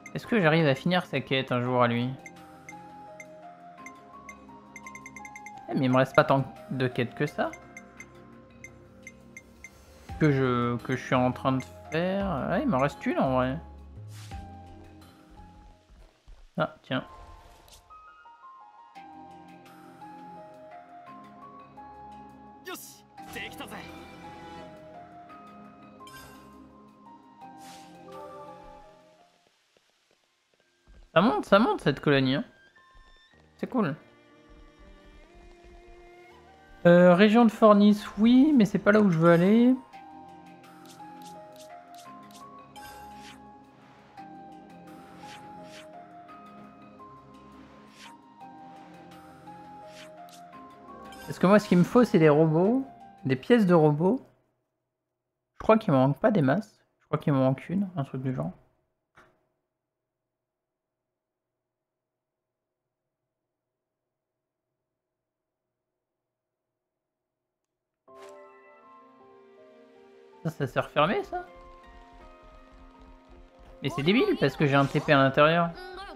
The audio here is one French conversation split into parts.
Est-ce que j'arrive à finir sa quête un jour à lui? Mais il me reste pas tant de quêtes que ça. Que je suis en train de faire. Ouais, il m'en reste une en vrai. Ah, tiens. Ça monte cette colonie. Hein. C'est cool. Région de Fornis, oui, mais c'est pas là où je veux aller. Parce que moi, ce qu'il me faut, c'est des robots, des pièces de robots. Je crois qu'il me manque pas des masses. Je crois qu'il me manque une, un truc du genre. Ça s'est refermé, ça? Mais c'est débile, parce que j'ai un TP à l'intérieur.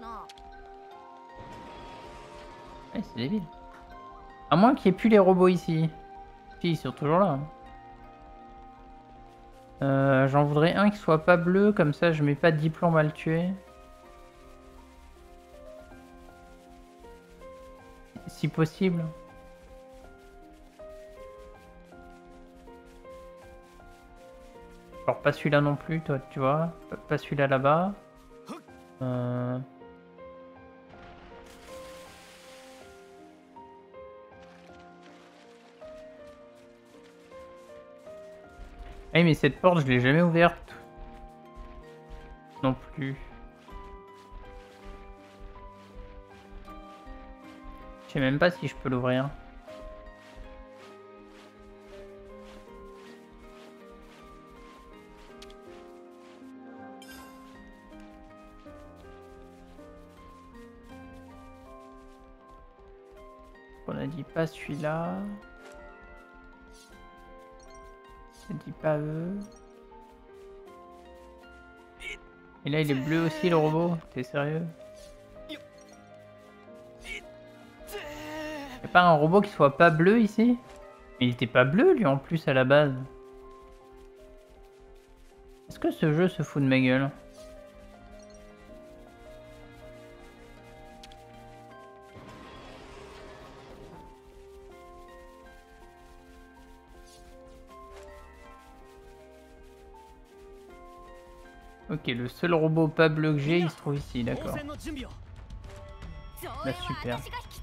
Ouais, c'est débile. À moins qu'il n'y ait plus les robots ici. Si, ils sont toujours là. J'en voudrais un qui soit pas bleu, comme ça je mets pas de diplôme à le tuer. Si possible. Genre pas celui-là non plus, toi, tu vois. Pas celui-là là-bas. Eh mais cette porte je l'ai jamais ouverte. Non plus. Je sais même pas si je peux l'ouvrir. On a dit pas celui-là. On a dit pas eux. Et là il est bleu aussi le robot. T'es sérieux? Y'a pas un robot qui soit pas bleu ici? Mais il était pas bleu lui en plus à la base. Est-ce que ce jeu se fout de ma gueule? Ok, le seul robot pas bleu que j'ai, il se trouve ici, d'accord. Bah super.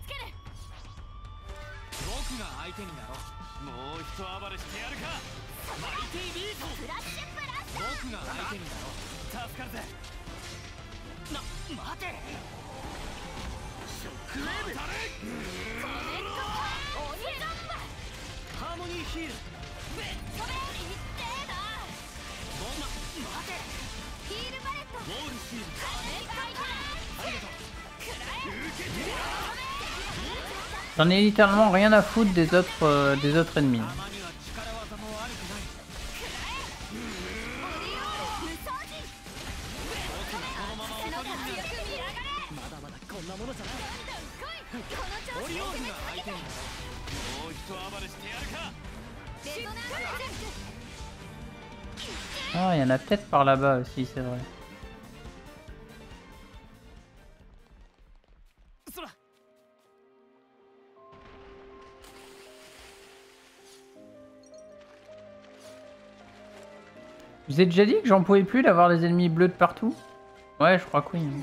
J'en ai littéralement rien à foutre des autres ennemis. Ah, il y en a peut-être par là-bas aussi, c'est vrai. Je vous ai déjà dit que j'en pouvais plus d'avoir des ennemis bleus de partout? Ouais, je crois que oui.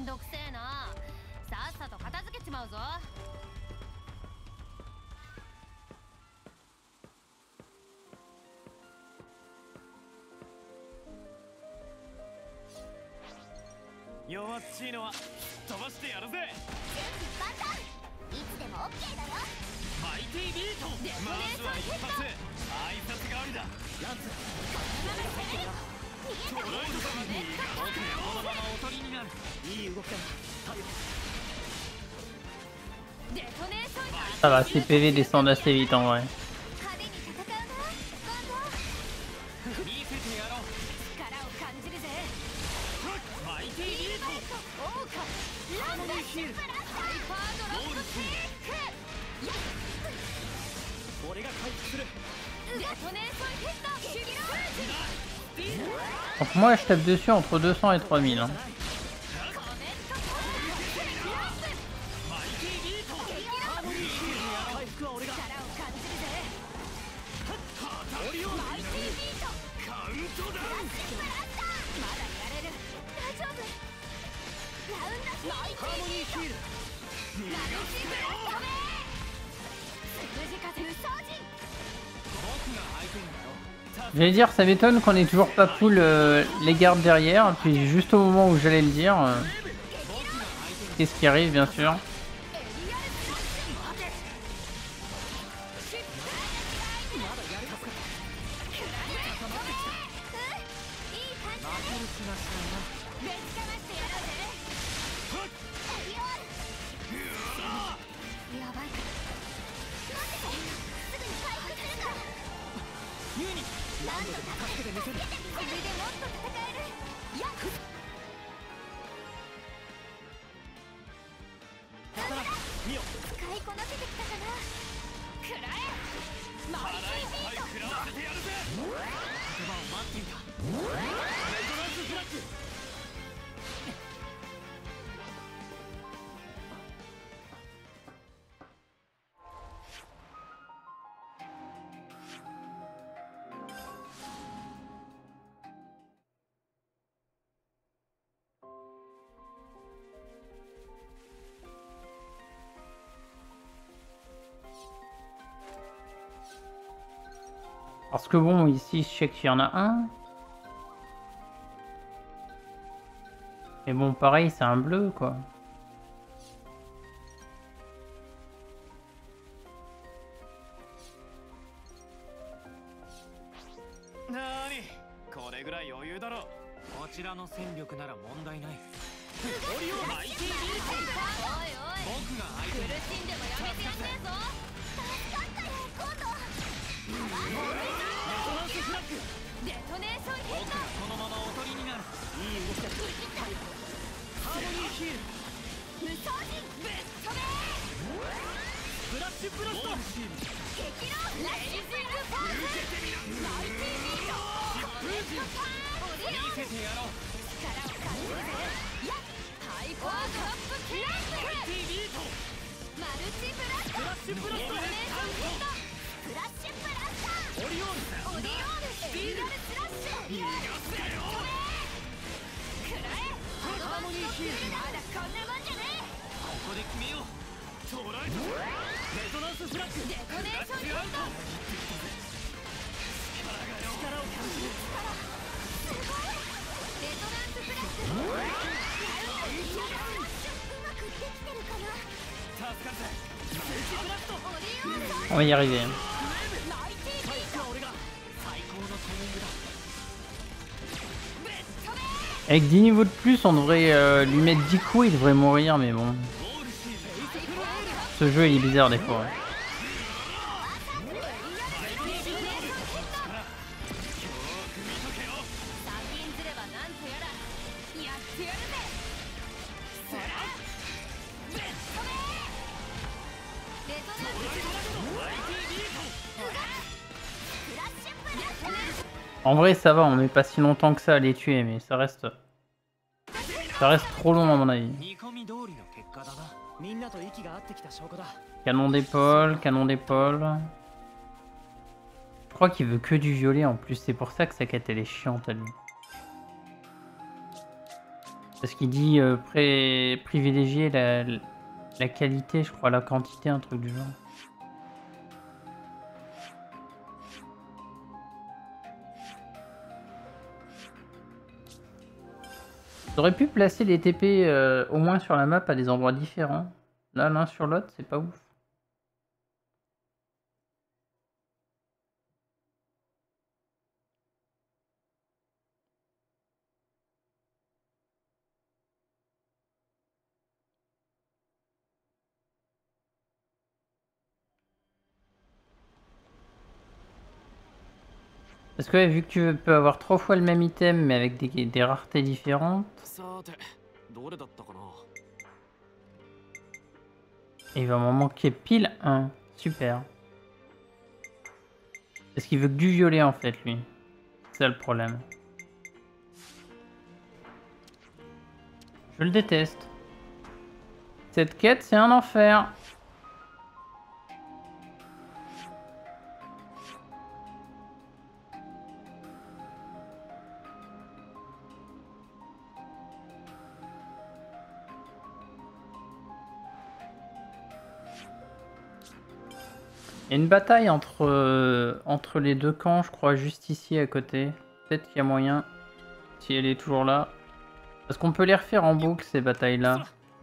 Ça va, ces PV descendent assez vite en vrai. Donc moi je tape dessus entre 200 et 3000. Hein. J'allais dire, ça m'étonne qu'on ait toujours pas full les gardes derrière, puis juste au moment où j'allais le dire, qu'est-ce qui arrive bien sûr. Parce que bon, ici, je sais qu'il y en a un. Mais bon, pareil, c'est un bleu, quoi. On va y arriver. Avec 10 niveaux de plus, on devrait lui mettre 10 coups, il devrait mourir, mais bon. Ce jeu il est bizarre des fois. En vrai ça va, on met pas si longtemps que ça à les tuer, mais ça reste trop long à mon avis. Canon d'épaule, canon d'épaule. Je crois qu'il veut que du violet en plus, c'est pour ça que sa quête elle est chiante à lui. Parce qu'il dit privilégier la qualité, je crois, la quantité, un truc du genre. J'aurais pu placer les TP au moins sur la map à des endroits différents. Là, l'un sur l'autre, c'est pas ouf. Parce que ouais, vu que tu peux avoir 3 fois le même item mais avec des raretés différentes, il va m'en manquer pile un. Super. Parce qu'il veut que du violet en fait lui. C'est ça le problème. Je le déteste. Cette quête c'est un enfer. Il y a une bataille entre les deux camps, je crois, juste ici à côté. Peut-être qu'il y a moyen, si elle est toujours là. Parce qu'on peut les refaire en boucle, ces batailles-là.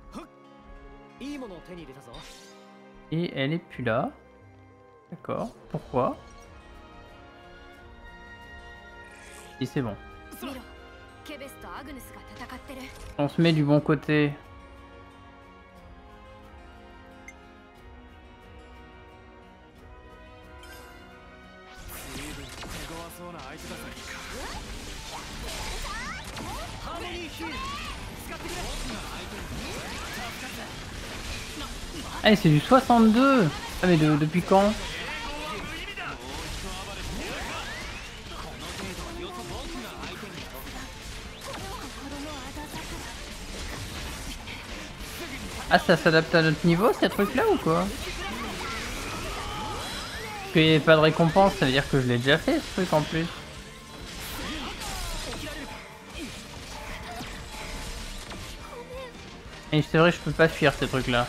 Et elle est plus là. D'accord. Pourquoi? Si c'est bon. On se met du bon côté. Ah, c'est du 62. Ah, mais depuis quand? Ah, ça s'adapte à notre niveau, ces trucs-là, ou quoi? Parce qu'il n'y avait pas de récompense, ça veut dire que je l'ai déjà fait, ce truc, en plus. Et c'est vrai, je peux pas fuir ces trucs-là.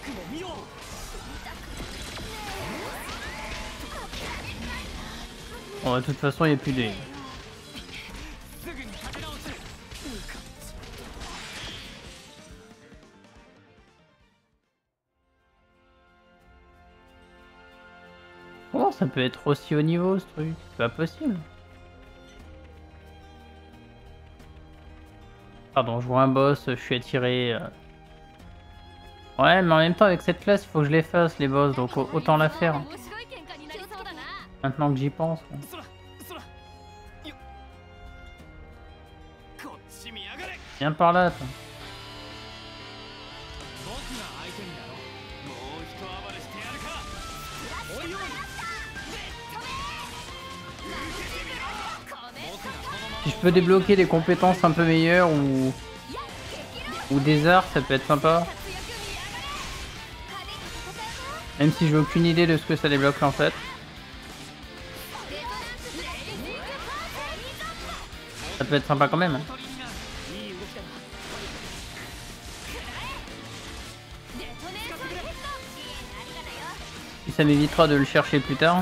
Bon, de toute façon, il n'y a plus de... Comment ça peut être aussi haut niveau, ce truc? C'est pas possible. Pardon, je vois un boss, je suis attiré. Ouais, mais en même temps, avec cette classe, il faut que je les fasse, les boss, donc autant la faire. Maintenant que j'y pense. Ouais. Viens par là, toi. Si je peux débloquer des compétences un peu meilleures ou des arts, ça peut être sympa. Même si j'ai aucune idée de ce que ça débloque en fait. Ça peut être sympa quand même. Et ça m'évitera de le chercher plus tard.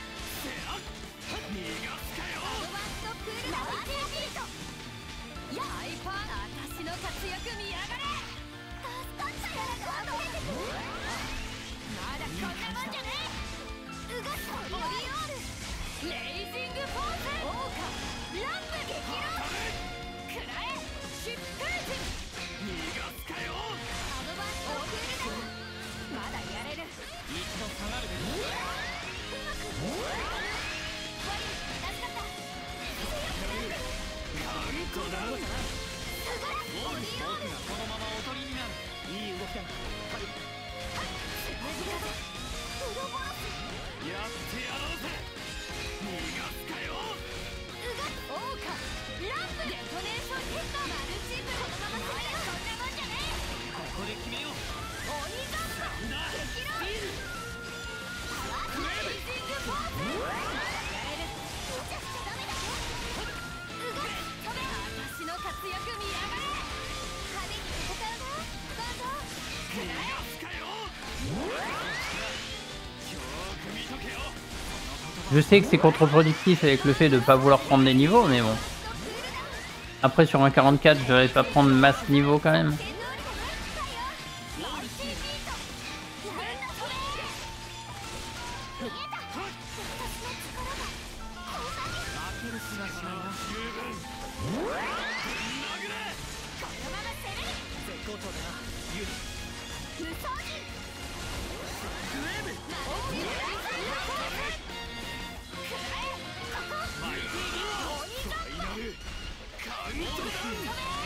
Je sais que c'est contre-productif avec le fait de pas vouloir prendre des niveaux, mais bon. Après sur un 44, je devrais pas prendre masse niveau quand même.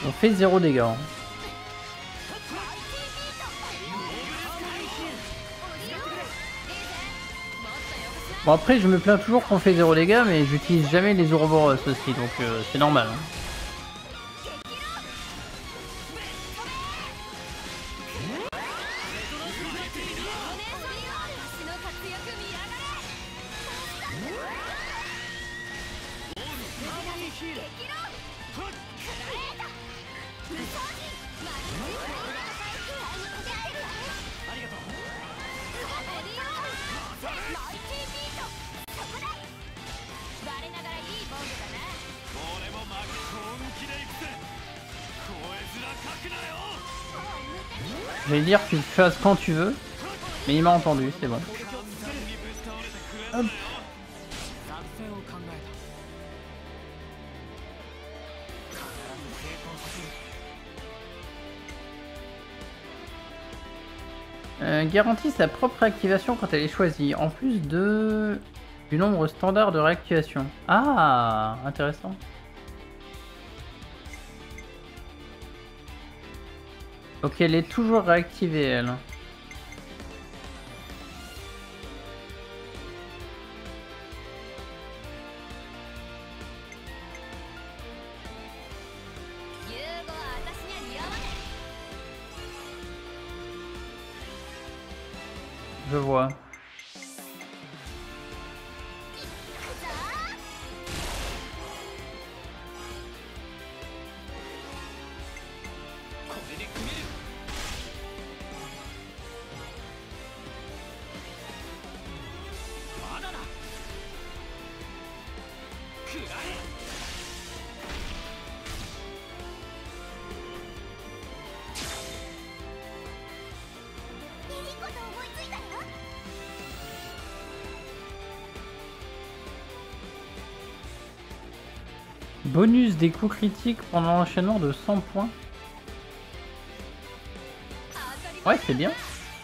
On fait 0 dégâts. Hein. Bon après je me plains toujours qu'on fait 0 dégâts mais j'utilise jamais les Ouroboros aussi donc c'est normal. Hein. Je vais dire tu le fasses quand tu veux, mais il m'a entendu, c'est bon. Hop. Garantit sa propre réactivation quand elle est choisie, en plus du nombre standard de réactivation. Ah, intéressant. Donc elle est toujours réactivée, elle. Je vois. Bonus des coups critiques pendant l'enchaînement de 100 points. Ouais, c'est bien.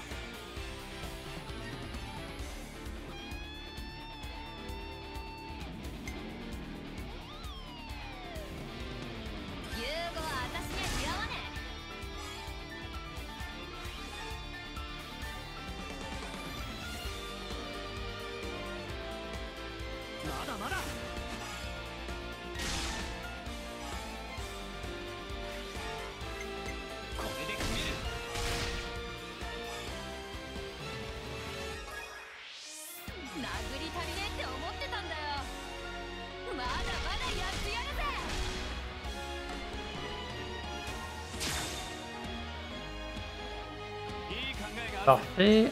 Parfait.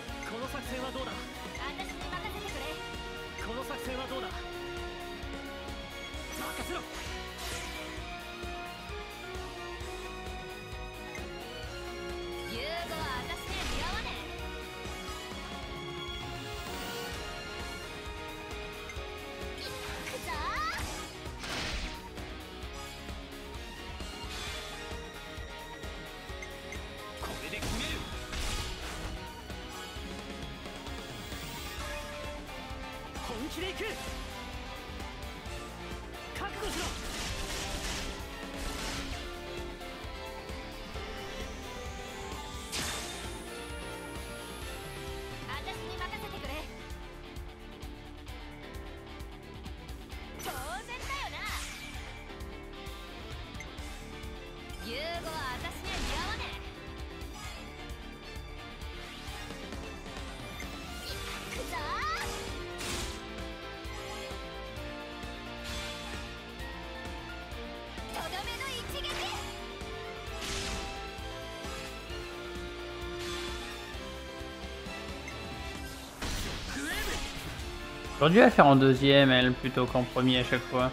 J'aurais dû la faire en deuxième, elle, plutôt qu'en premier à chaque fois.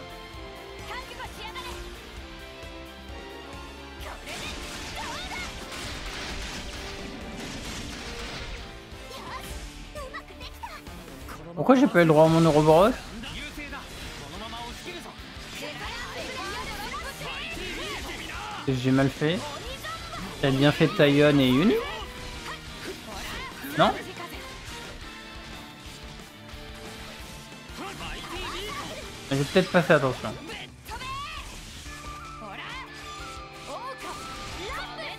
Pourquoi j'ai pas eu le droit à mon Ouroboros? J'ai mal fait. T'as bien fait Taion et Yun? Non? J'ai peut-être pas fait attention.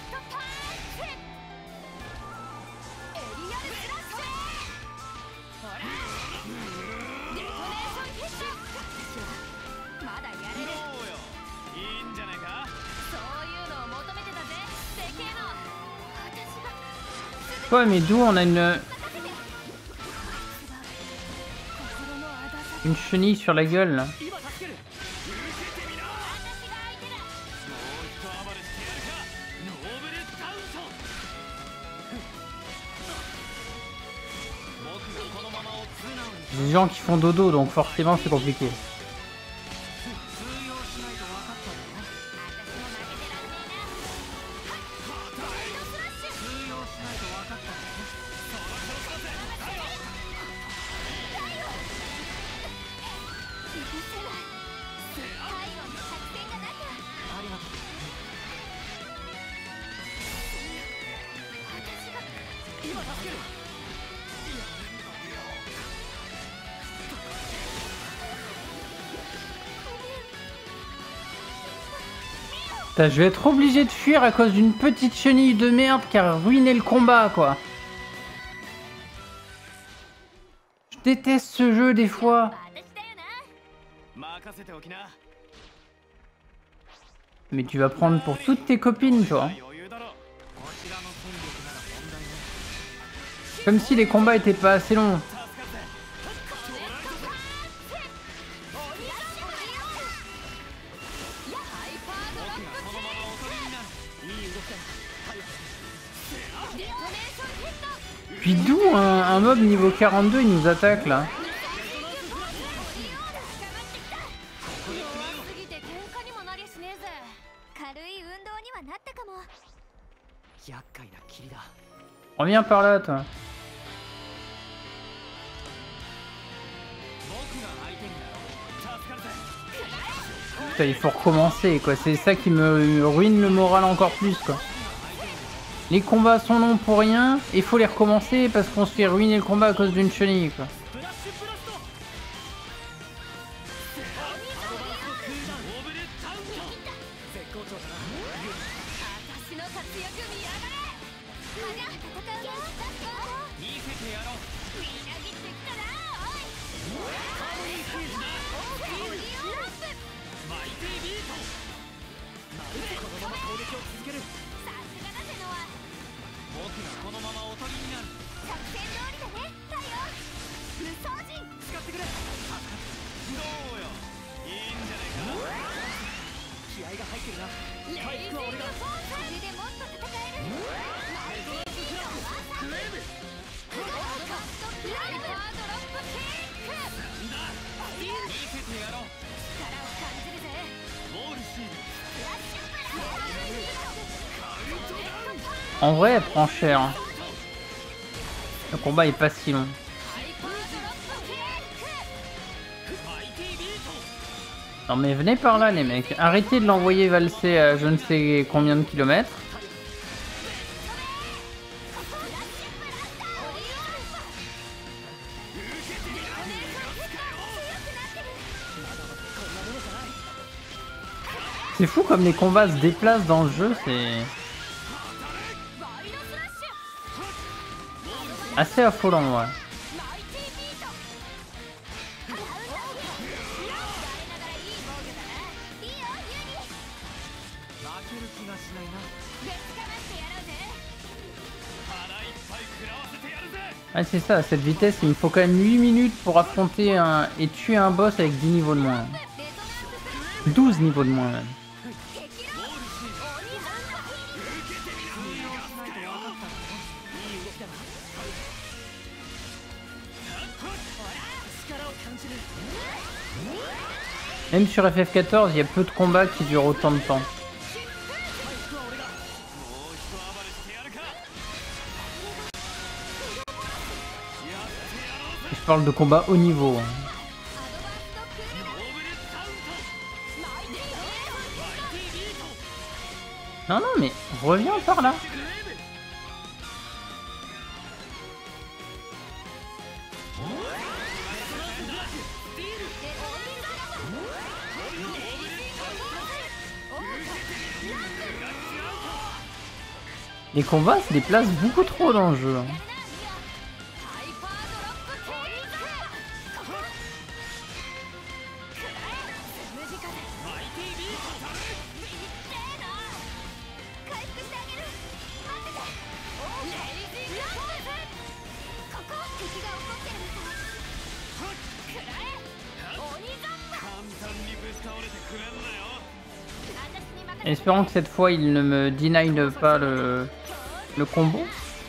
Ouais, mais d'où on a une chenille sur la gueule là. Des gens qui font dodo, donc forcément c'est compliqué. Putain, je vais être obligé de fuir à cause d'une petite chenille de merde qui a ruiné le combat, quoi. Je déteste ce jeu des fois. Mais tu vas prendre pour toutes tes copines, toi. Comme si les combats étaient pas assez longs. Puis d'où un mob niveau 42 il nous attaque là. Reviens par là toi. Putain, il faut recommencer quoi, c'est ça qui me ruine le moral encore plus quoi. Les combats sont longs pour rien, et il faut les recommencer parce qu'on se fait ruiner le combat à cause d'une chenille quoi. En vrai, elle prend cher. Le combat est pas si long. Non mais venez par là les mecs. Arrêtez de l'envoyer valser à je ne sais combien de kilomètres. C'est fou comme les combats se déplacent dans le jeu, c'est assez affolant, ouais. Ah c'est ça, à cette vitesse, il me faut quand même 8 minutes pour affronter et tuer un boss avec 10 niveaux de moins. 12 niveaux de moins même. Même sur FF14, il y a peu de combats qui durent autant de temps. Je parle de combats haut niveau. Non, non, mais reviens par là. Les combats se déplacent beaucoup trop dans le jeu. Hein. Espérons que cette fois il ne me deny pas le combo.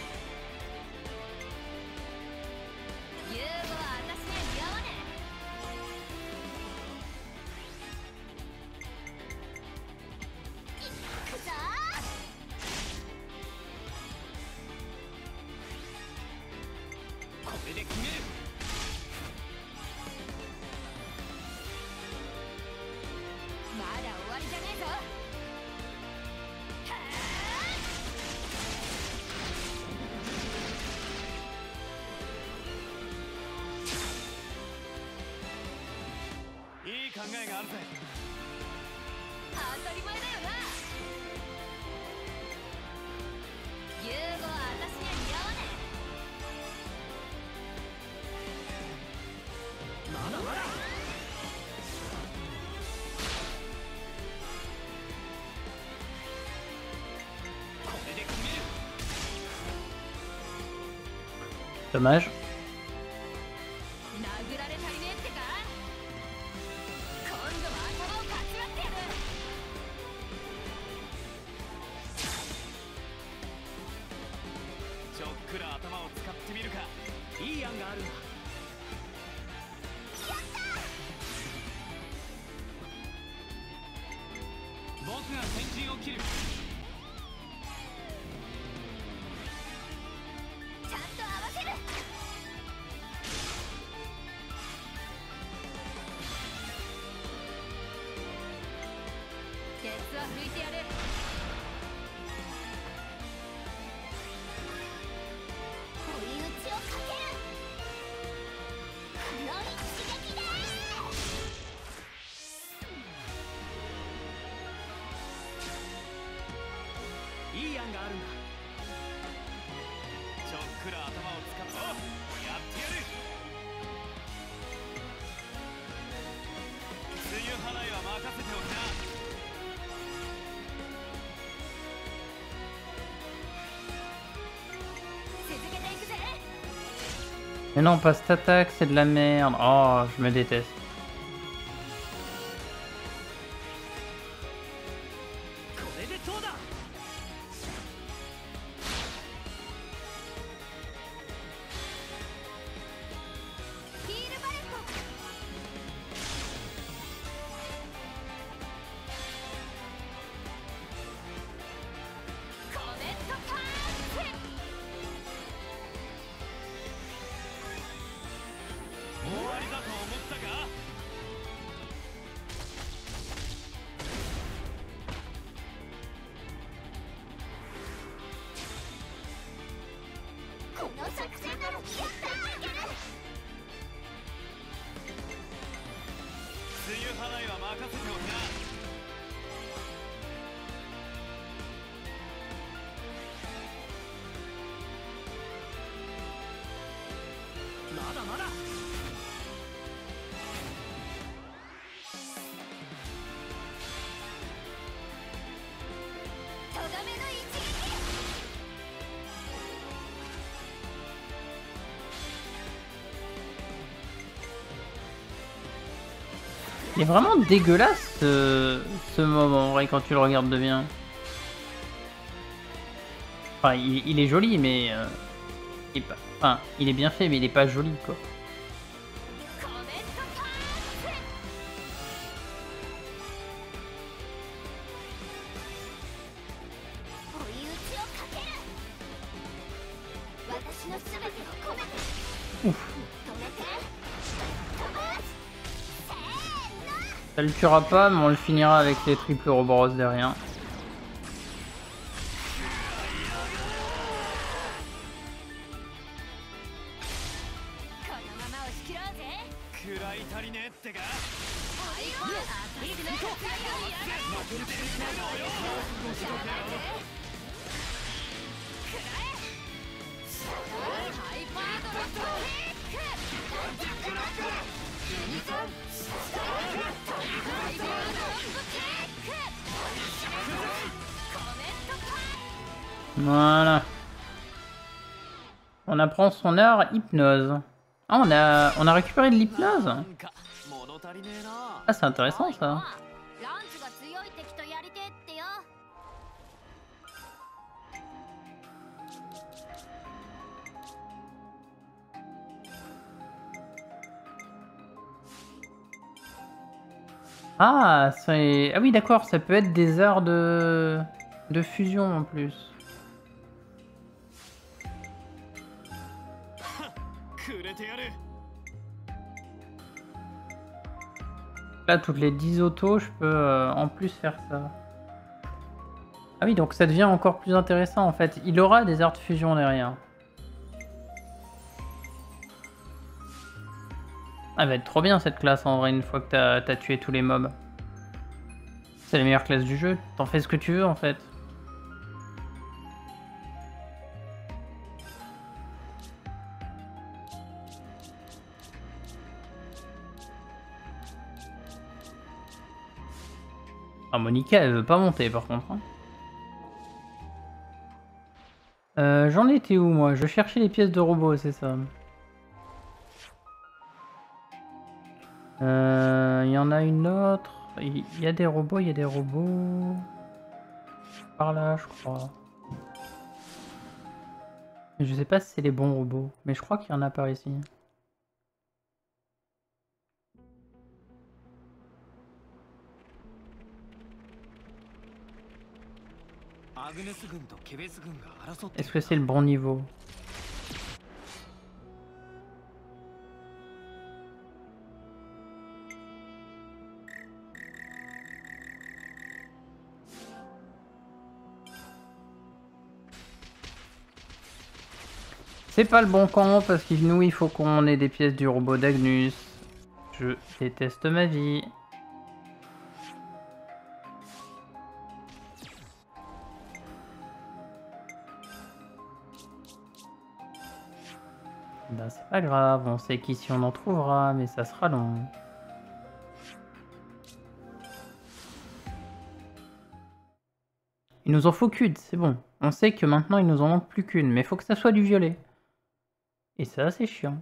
Dommage. Mais non, pas cette attaque, c'est de la merde. Oh, je me déteste. Il est vraiment dégueulasse ce moment en vrai quand tu le regardes de bien. Enfin, il est joli mais il est pas, enfin, il est bien fait mais il est pas joli quoi. Ouf. Ça le tuera pas, mais on le finira avec les triples Ouroboros derrière. Voilà. On apprend son art hypnose. Ah, on a récupéré de l'hypnose. Ah, c'est intéressant ça. Ah, ah oui, d'accord, ça peut être des arts de fusion en plus. Là, toutes les 10 autos, je peux en plus faire ça. Ah oui, donc ça devient encore plus intéressant en fait. Il aura des arts de fusion derrière. Ah, elle va être trop bien cette classe en vrai, une fois que t'as tué tous les mobs. C'est la meilleure classe du jeu, t'en fais ce que tu veux en fait. Ah, Monica, elle veut pas monter par contre. Hein. J'en étais où moi? Je cherchais les pièces de robot, c'est ça. Il y en a une autre. Il y a des robots, il y a des robots. Par là, je crois. Je sais pas si c'est les bons robots, mais je crois qu'il y en a par ici. Est-ce que c'est le bon niveau? C'est pas le bon camp parce qu'il nous il faut qu'on ait des pièces du robot d'Agnus. Je déteste ma vie. Bah c'est pas grave, on sait qu'ici on en trouvera, mais ça sera long. Il nous en faut qu'une, c'est bon. On sait que maintenant il nous en manque plus qu'une, mais il faut que ça soit du violet. Et ça c'est chiant.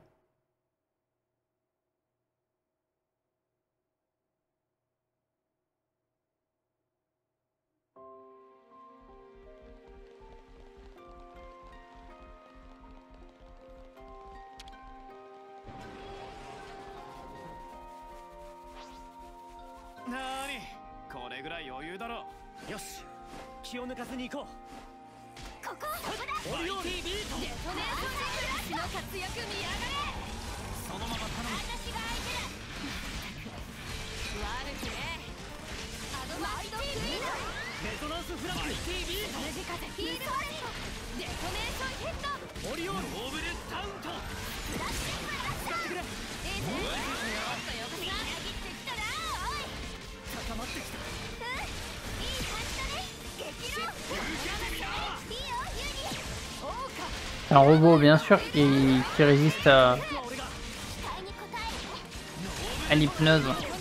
Un robot bien sûr qui résiste à l'hypnose.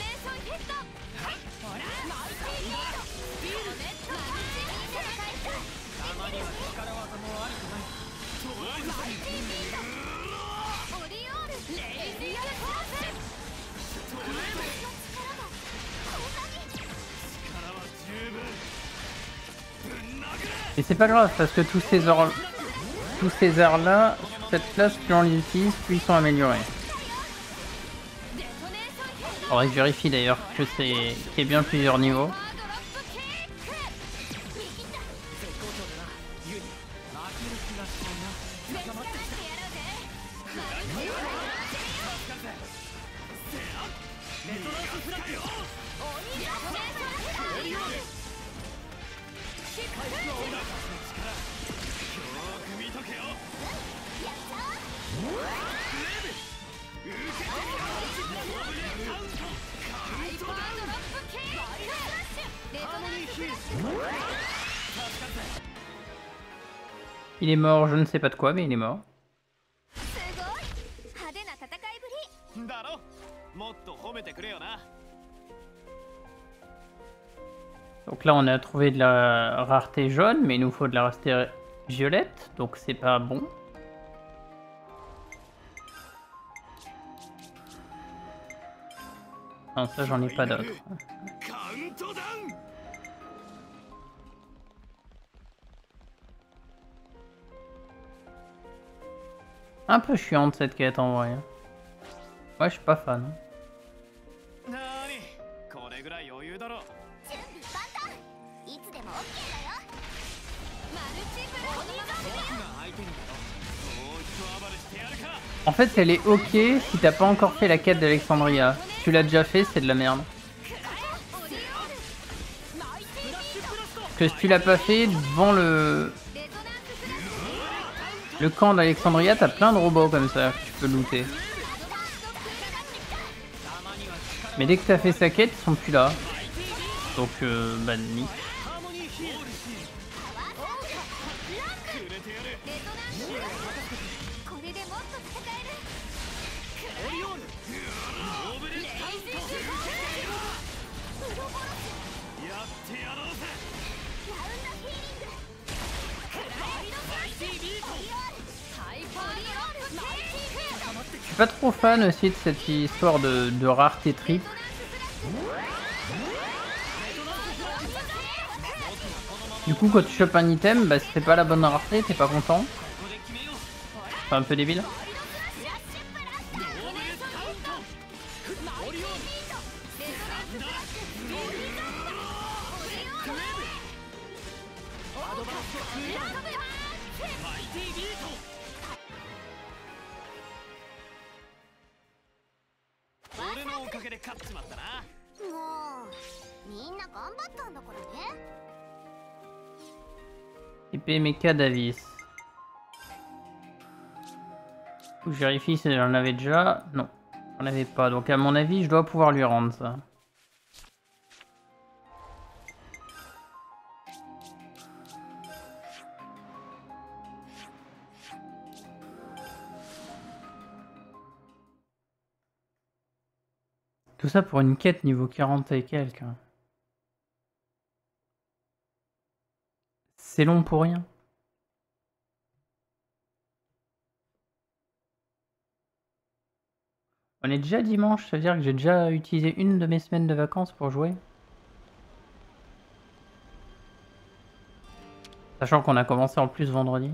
Et c'est pas grave parce que tous ces arts là sur cette classe, plus on les utilise, plus ils sont améliorés. Faudrait que je vérifie d'ailleurs que qu'il y ait bien plusieurs niveaux. Il est mort, je ne sais pas de quoi, mais il est mort. Donc là, on a trouvé de la rareté jaune, mais il nous faut de la violette, donc c'est pas bon. Non, ça j'en ai pas d'autres. Un peu chiante cette quête en vrai. Ouais, je suis pas fan. En fait, elle est ok si t'as pas encore fait la quête d'Alexandria. Si tu l'as déjà fait, c'est de la merde. Parce que si tu l'as pas fait, devant le camp d'Alexandria, t'as plein de robots comme ça que tu peux looter. Mais dès que t'as fait sa quête, ils sont plus là. Donc, bah, nique. Je suis pas trop fan aussi de cette histoire de rareté triple. Du coup, quand tu chopes un item, bah, si c'est pas la bonne rareté, t'es pas content. C'est un peu débile. Épée Mecha Davis. Je vérifie si j'en avais déjà. Non, j'en avais pas. Donc à mon avis, je dois pouvoir lui rendre ça. Tout ça pour une quête niveau 40 et quelques. C'est long pour rien. On est déjà dimanche, ça veut dire que j'ai déjà utilisé une de mes semaines de vacances pour jouer. Sachant qu'on a commencé en plus vendredi.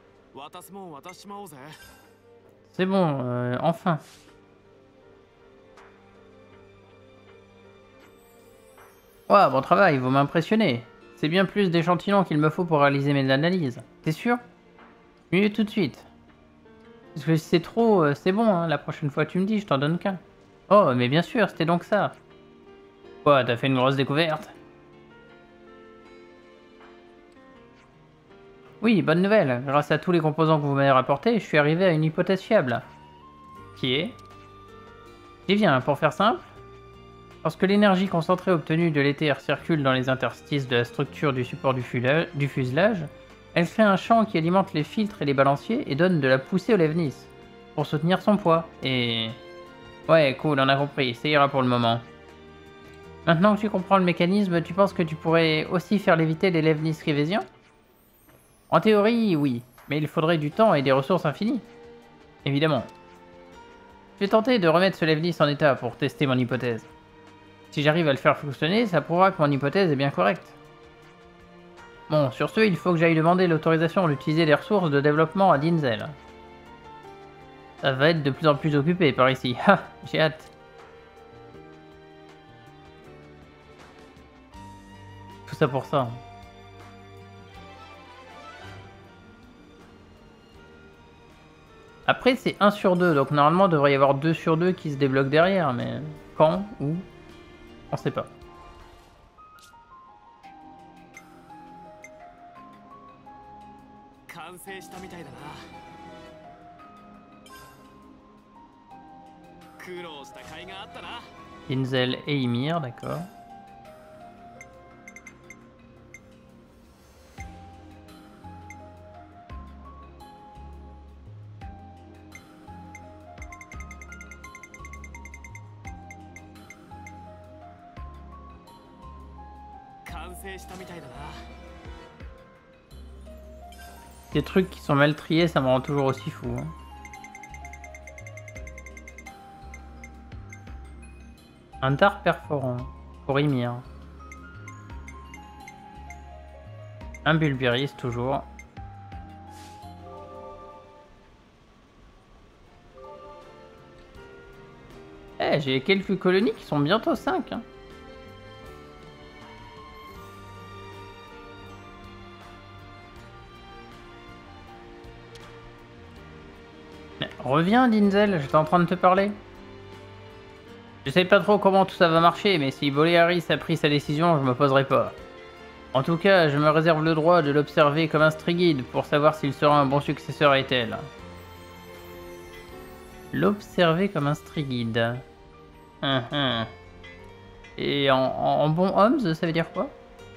C'est bon, enfin. Ouah, bon travail, vous m'impressionnez. C'est bien plus d'échantillons qu'il me faut pour réaliser mes analyses. T'es sûr? Oui, tout de suite. Parce que si c'est trop, c'est bon, hein. La prochaine fois tu me dis, je t'en donne qu'un. Oh, mais bien sûr, c'était donc ça. Quoi, t'as fait une grosse découverte? Oui, bonne nouvelle. Grâce à tous les composants que vous m'avez rapportés, je suis arrivé à une hypothèse fiable. Qui est? Eh bien, pour faire simple, lorsque l'énergie concentrée obtenue de l'éther circule dans les interstices de la structure du support du fuselage, elle crée un champ qui alimente les filtres et les balanciers et donne de la poussée au Levnis, pour soutenir son poids. Et... ouais, cool, on a compris, ça ira pour le moment. Maintenant que tu comprends le mécanisme, tu penses que tu pourrais aussi faire léviter les Levnis Rivésiens? En théorie, oui, mais il faudrait du temps et des ressources infinies. Évidemment. Je vais tenter de remettre ce Levnis en état pour tester mon hypothèse. Si j'arrive à le faire fonctionner, ça prouvera que mon hypothèse est bien correcte. Bon, sur ce, il faut que j'aille demander l'autorisation d'utiliser les ressources de développement à Dinzel. Ça va être de plus en plus occupé par ici. Ha, j'ai hâte. Tout ça pour ça. Après, c'est 1 sur 2, donc normalement, il devrait y avoir 2 sur 2 qui se débloquent derrière, mais quand? Où? On sait pas. Dinzel et Ymir, d'accord. Ces trucs qui sont mal triés, ça me rend toujours aussi fou. Hein. Un dard perforant. Pour Ymir. Un Bulbiris, toujours. Eh, j'ai quelques colonies qui sont bientôt 5. Hein. Reviens, Dinzel, j'étais en train de te parler. Je sais pas trop comment tout ça va marcher, mais si Bolearis a pris sa décision, je me poserai pas. En tout cas, je me réserve le droit de l'observer comme un Strigid pour savoir s'il sera un bon successeur à Ethel. L'observer comme un Strigid. Et en bon homme, ça veut dire quoi?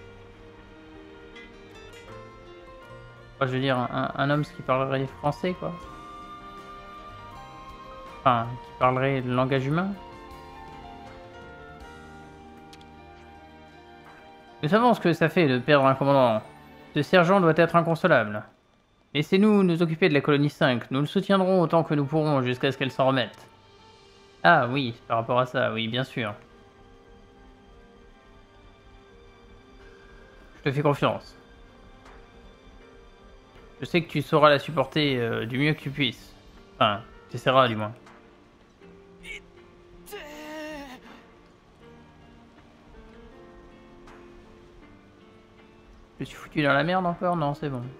Enfin, je veux dire, un homme qui parlerait français, quoi. Enfin, qui parlerait le langage humain. Nous savons ce que ça fait de perdre un commandant. Ce sergent doit être inconsolable. Laissez-nous nous occuper de la colonie 5. Nous le soutiendrons autant que nous pourrons jusqu'à ce qu'elle s'en remette. Ah oui, par rapport à ça, oui, bien sûr. Je te fais confiance. Je sais que tu sauras la supporter du mieux que tu puisses. Enfin, tu essaieras du moins. Je suis foutu dans la merde encore? Non, c'est bon.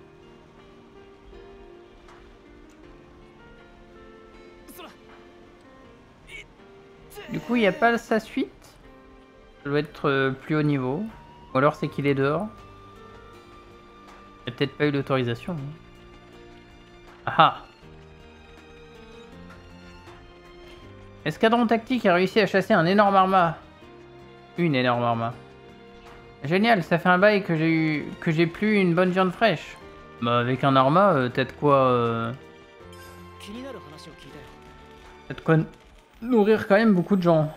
Du coup, il n'y a pas sa suite. Ça doit être plus haut niveau. Ou alors c'est qu'il est dehors. Il n'a peut-être pas eu l'autorisation. Ah ah! Escadron tactique a réussi à chasser un énorme arma. Une énorme arma. Génial, ça fait un bail que j'ai plus une bonne viande fraîche. Bah avec un arma, peut-être quoi... Peut-être quoi nourrir quand même beaucoup de gens.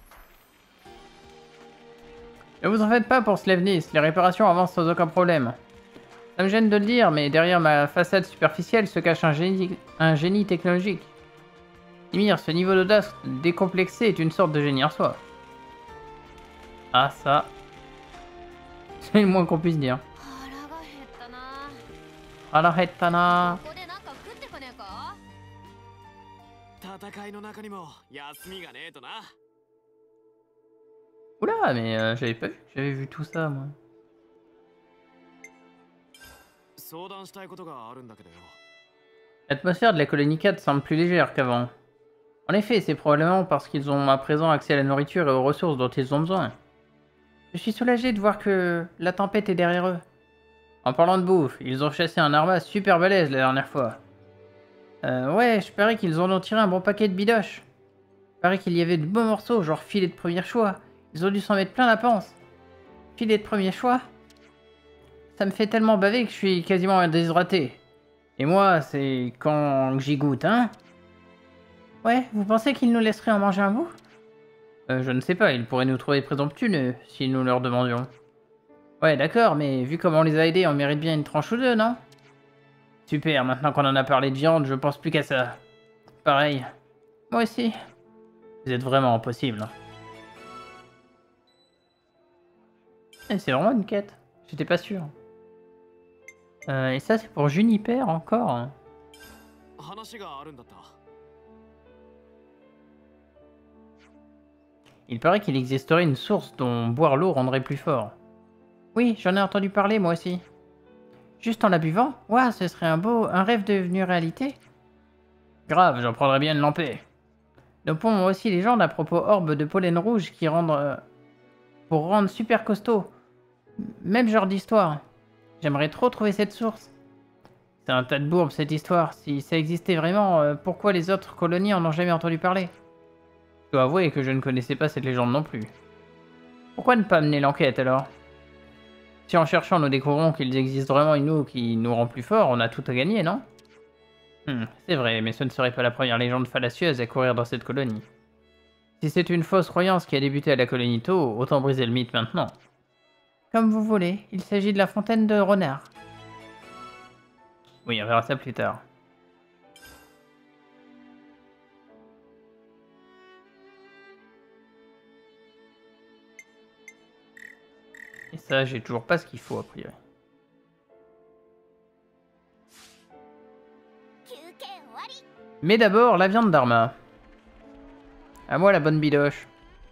Ne vous en faites pas pour Slevnis, les réparations avancent sans aucun problème. Ça me gêne de le dire, mais derrière ma façade superficielle se cache un génie technologique. Ymir, ce niveau d'audace décomplexé est une sorte de génie en soi. Ah ça... C'est le moins qu'on puisse dire. Alahettana. Oula, mais j'avais pas vu, j'avais vu tout ça moi. L'atmosphère de la colonie 4 semble plus légère qu'avant. En effet, c'est probablement parce qu'ils ont à présent accès à la nourriture et aux ressources dont ils ont besoin. Je suis soulagé de voir que la tempête est derrière eux. En parlant de bouffe, ils ont chassé un arma super balèze la dernière fois. Ouais, je parie qu'ils en ont tiré un bon paquet de bidoches. Je parie qu'il y avait de beaux morceaux, genre filet de premier choix. Ils ont dû s'en mettre plein la panse. Filet de premier choix? Ça me fait tellement baver que je suis quasiment déshydraté. Et moi, c'est quand j'y goûte, hein? Ouais, vous pensez qu'ils nous laisseraient en manger un bout? Je ne sais pas, ils pourraient nous trouver présomptueux si nous leur demandions. Ouais, d'accord, mais vu comment on les a aidés, on mérite bien une tranche ou deux, non? Super, maintenant qu'on en a parlé de viande, je pense plus qu'à ça. Pareil. Moi aussi. Vous êtes vraiment impossible. C'est vraiment une quête. J'étais pas sûr. Et ça, c'est pour Juniper encore. Il paraît qu'il existerait une source dont boire l'eau rendrait plus fort. Oui, j'en ai entendu parler moi aussi. Juste en la buvant? Ouah, ce serait un rêve devenu réalité. Grave, j'en prendrais bien une lampée. Nos ponts ont aussi légende à propos orbes de pollen rouge qui rendent... pour rendre super costaud. Même genre d'histoire. J'aimerais trop trouver cette source. C'est un tas de bourbe cette histoire. Si ça existait vraiment, pourquoi les autres colonies en ont jamais entendu parler? Je dois avouer que je ne connaissais pas cette légende non plus. Pourquoi ne pas mener l'enquête alors? Si en cherchant nous découvrons qu'il existe vraiment une eau qui nous rend plus forts, on a tout à gagner, non? C'est vrai, mais ce ne serait pas la première légende fallacieuse à courir dans cette colonie. Si c'est une fausse croyance qui a débuté à la colonie Tau, autant briser le mythe maintenant. Comme vous voulez, il s'agit de la fontaine de renard. Oui, on verra ça plus tard. Et ça, j'ai toujours pas ce qu'il faut, a priori. Mais d'abord, la viande d'Arma. À moi la bonne bidoche.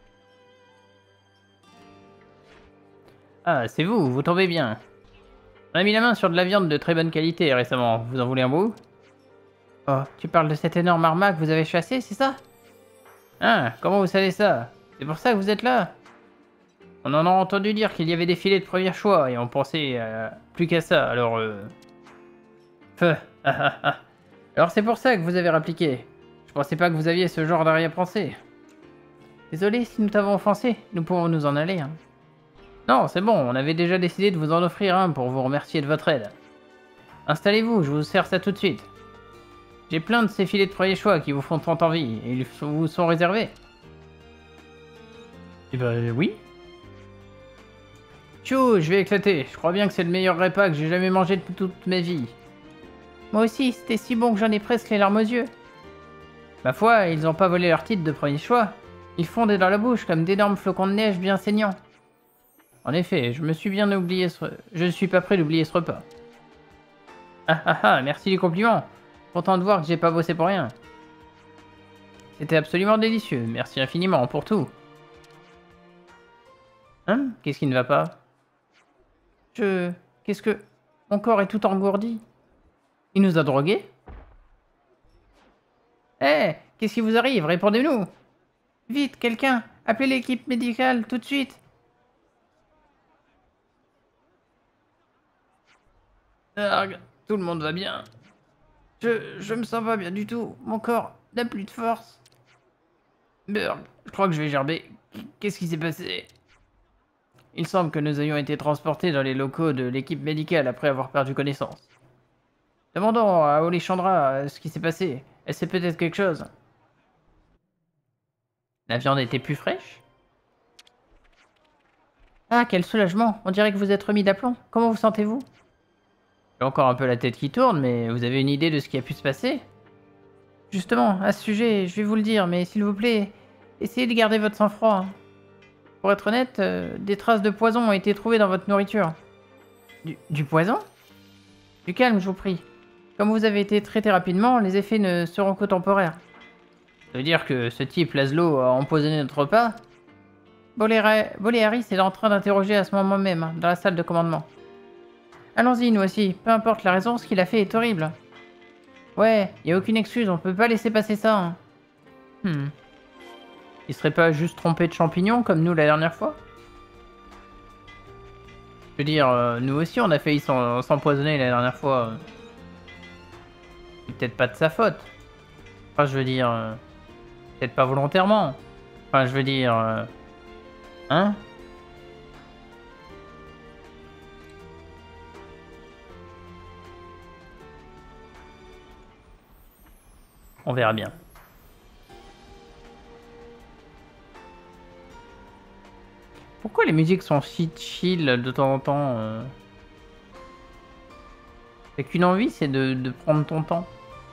Ah, c'est vous, vous tombez bien. On a mis la main sur de la viande de très bonne qualité récemment. Vous en voulez un bout? Oh, tu parles de cette énorme arma que vous avez chassée, c'est ça? Ah, comment vous savez ça? C'est pour ça que vous êtes là? On en a entendu dire qu'il y avait des filets de premier choix et on pensait plus qu'à ça, alors Feu. Alors c'est pour ça que vous avez répliqué. Je pensais pas que vous aviez ce genre d'arrière-pensée. Désolé si nous t'avons offensé, nous pouvons nous en aller. Hein. Non, c'est bon, on avait déjà décidé de vous en offrir un pour vous remercier de votre aide. Installez-vous, je vous sers ça tout de suite. J'ai plein de ces filets de premier choix qui vous font tant envie, et ils vous sont réservés. Eh ben oui. Tchou, je vais éclater. Je crois bien que c'est le meilleur repas que j'ai jamais mangé depuis toute ma vie. Moi aussi, c'était si bon que j'en ai presque les larmes aux yeux. Ma foi, ils n'ont pas volé leur titre de premier choix. Ils fondaient dans la bouche comme d'énormes flocons de neige bien saignants. En effet, je ne suis pas prêt d'oublier ce repas. Merci du compliment. Content de voir que j'ai pas bossé pour rien. C'était absolument délicieux. Merci infiniment pour tout. Hein? Qu'est-ce qui ne va pas? Qu'est-ce que... Mon corps est tout engourdi. Il nous a drogués? Hé, qu'est-ce qui vous arrive? Répondez-nous! Vite, quelqu'un! Appelez l'équipe médicale tout de suite! Arg, tout le monde va bien. Je me sens pas bien du tout. Mon corps n'a plus de force. Burg, je crois que je vais gerber. Qu'est-ce qui s'est passé? Il semble que nous ayons été transportés dans les locaux de l'équipe médicale après avoir perdu connaissance. Demandons à Olichandra ce qui s'est passé. Elle sait peut-être quelque chose. La viande était plus fraîche? Ah, quel soulagement. On dirait que vous êtes remis d'aplomb. Comment vous sentez-vous? J'ai encore un peu la tête qui tourne, mais vous avez une idée de ce qui a pu se passer? Justement, à ce sujet, je vais vous le dire, mais s'il vous plaît, essayez de garder votre sang-froid. Pour être honnête, des traces de poison ont été trouvées dans votre nourriture. Du poison? Du calme, je vous prie. Comme vous avez été traité rapidement, les effets ne seront que temporaires. Ça veut dire que ce type, Laszlo, a empoisonné notre repas? Boléaris est en train d'interroger à ce moment même, dans la salle de commandement. Allons-y, nous aussi. Peu importe la raison, ce qu'il a fait est horrible. Ouais, y a aucune excuse, on peut pas laisser passer ça. Hein. Il serait pas juste trompé de champignons comme nous la dernière fois? Je veux dire, nous aussi on a failli s'empoisonner la dernière fois. C'est peut-être pas de sa faute. Enfin, je veux dire, peut-être pas volontairement. Enfin, je veux dire, hein? On verra bien. Pourquoi les musiques sont si chill de temps en temps T'as qu'une envie, c'est de prendre ton temps.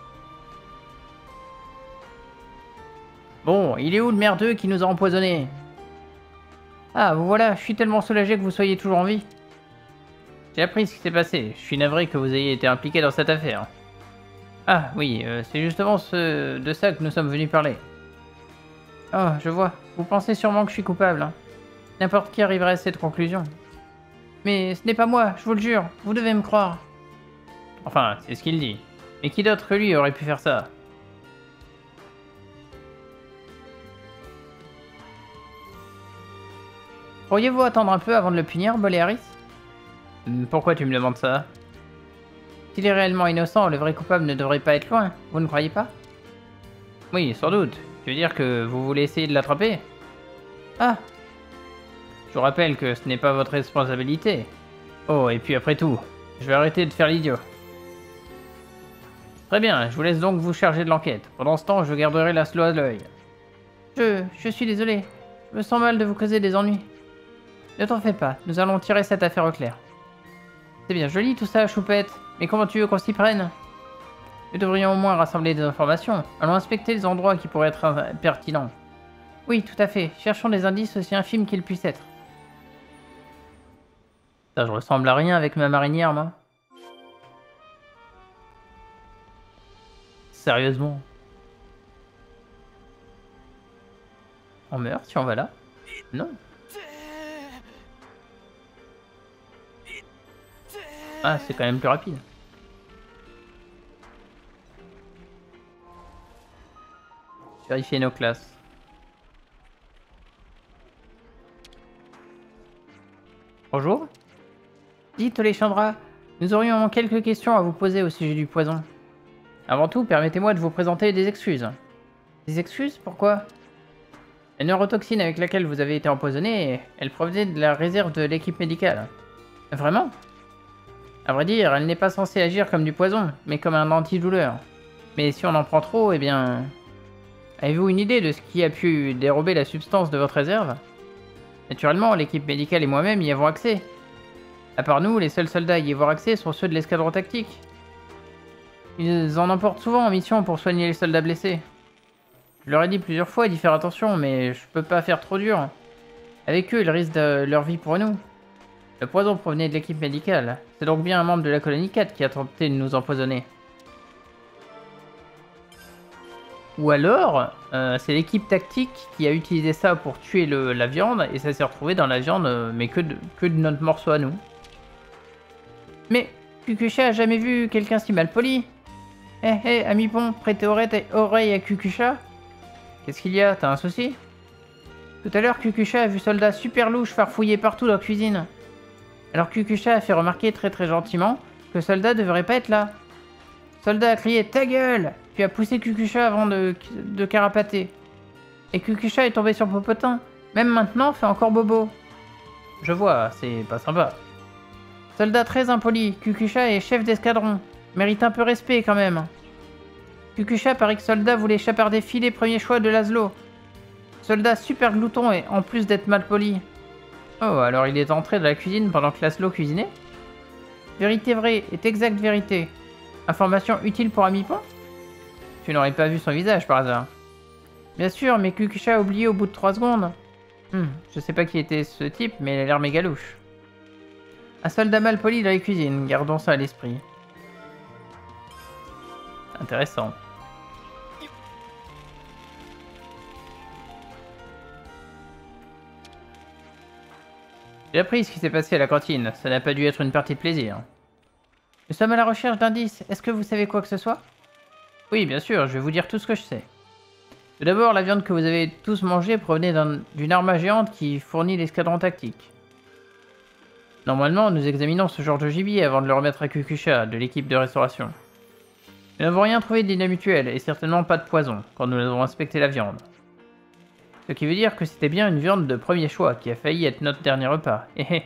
Bon, il est où le merdeux qui nous a empoisonnés? Ah, vous voilà, je suis tellement soulagé que vous soyez toujours en vie. J'ai appris ce qui s'est passé. Je suis navré que vous ayez été impliqué dans cette affaire. Ah, oui, c'est justement de ça que nous sommes venus parler. Oh, je vois. Vous pensez sûrement que je suis coupable. Hein. N'importe qui arriverait à cette conclusion. Mais ce n'est pas moi, je vous le jure. Vous devez me croire. Enfin, c'est ce qu'il dit. Mais qui d'autre que lui aurait pu faire ça? Pourriez-vous attendre un peu avant de le punir, Boléaris? Pourquoi tu me demandes ça? S'il est réellement innocent, le vrai coupable ne devrait pas être loin, vous ne croyez pas? Oui, sans doute. Tu veux dire que vous voulez essayer de l'attraper? Ah! Je vous rappelle que ce n'est pas votre responsabilité. Oh, et puis après tout, je vais arrêter de faire l'idiot. Très bien, je vous laisse donc vous charger de l'enquête. Pendant ce temps, je garderai Laszlo à l'œil. Je suis désolé. Je me sens mal de vous causer des ennuis. Ne t'en fais pas, nous allons tirer cette affaire au clair. C'est bien joli tout ça, Choupette, Mais comment tu veux qu'on s'y prenne? Nous devrions au moins rassembler des informations. Allons inspecter les endroits qui pourraient être pertinents. Oui, tout à fait. Cherchons des indices aussi infimes qu'ils puissent être. Ça, je ressemble à rien avec ma marinière, moi. Sérieusement. On meurt si on va là? Non. Ah, c'est quand même plus rapide. Vérifier nos classes. Bonjour. Dites les Chandra, nous aurions quelques questions à vous poser au sujet du poison. Avant tout, permettez-moi de vous présenter des excuses. Des excuses? Pourquoi? La neurotoxine avec laquelle vous avez été empoisonné, elle provenait de la réserve de l'équipe médicale. Vraiment? À vrai dire, elle n'est pas censée agir comme du poison, mais comme un antidouleur. Mais si on en prend trop, eh bien... Avez-vous une idée de ce qui a pu dérober la substance de votre réserve? Naturellement, l'équipe médicale et moi-même y avons accès. À part nous, les seuls soldats à y avoir accès sont ceux de l'escadron tactique. Ils en emportent souvent en mission pour soigner les soldats blessés. Je leur ai dit plusieurs fois d'y faire attention, mais je peux pas faire trop dur. Avec eux, ils risquent de leur vie pour nous. Le poison provenait de l'équipe médicale. C'est donc bien un membre de la colonie 4 qui a tenté de nous empoisonner. Ou alors, c'est l'équipe tactique qui a utilisé ça pour tuer la viande, et ça s'est retrouvé dans la viande, mais que de notre morceau à nous. Mais Kukusha a jamais vu quelqu'un si mal poli. Hé, ami Pon, prêtez oreille à Kukusha. Qu'est-ce qu'il y a? T'as un souci? Tout à l'heure, Kukusha a vu soldat super louche farfouiller partout dans la cuisine. Alors Kukusha a fait remarquer très gentiment que soldat devrait pas être là. Soldat a crié « Ta gueule !» puis a poussé Kukusha avant de carapater. Et Kukusha est tombé sur Popotin. Même maintenant, fait encore bobo. Je vois, c'est pas sympa. Soldat très impoli, Kukusha est chef d'escadron. Mérite un peu respect quand même. Kukusha parie que Soldat voulait chaparder filer premier choix de Laszlo. Soldat super glouton et en plus d'être mal poli. Oh, alors il est entré dans la cuisine pendant que Laszlo cuisinait? Vérité vraie est exacte vérité. Information utile pour Ami Pon? Tu n'aurais pas vu son visage par hasard? Bien sûr, mais Kukusha a oublié au bout de 3 secondes. Je sais pas qui était ce type, mais il a l'air méga louche. Un soldat mal poli dans les cuisines, gardons ça à l'esprit. Intéressant. J'ai appris ce qui s'est passé à la cantine, ça n'a pas dû être une partie de plaisir. Nous sommes à la recherche d'indices, est-ce que vous savez quoi que ce soit? Oui, bien sûr, je vais vous dire tout ce que je sais. Tout d'abord, la viande que vous avez tous mangée provenait d'une arme géante qui fournit l'escadron tactique. Normalement, nous examinons ce genre de gibier avant de le remettre à Kukusha, de l'équipe de restauration. Nous n'avons rien trouvé d'inhabituel, et certainement pas de poison, quand nous avons inspecté la viande. Ce qui veut dire que c'était bien une viande de premier choix, qui a failli être notre dernier repas.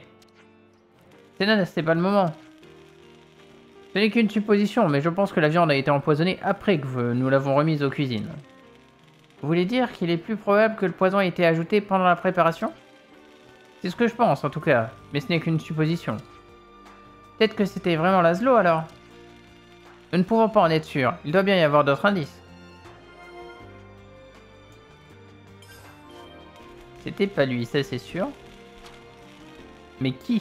C'est pas le moment. Ce n'est qu'une supposition, mais je pense que la viande a été empoisonnée après que nous l'avons remise aux cuisines. Vous voulez dire qu'il est plus probable que le poison ait été ajouté pendant la préparation? C'est ce que je pense en tout cas, mais ce n'est qu'une supposition. Peut-être que c'était vraiment Laszlo alors? Nous ne pouvons pas en être sûrs, il doit bien y avoir d'autres indices. C'était pas lui, ça c'est sûr. Mais qui?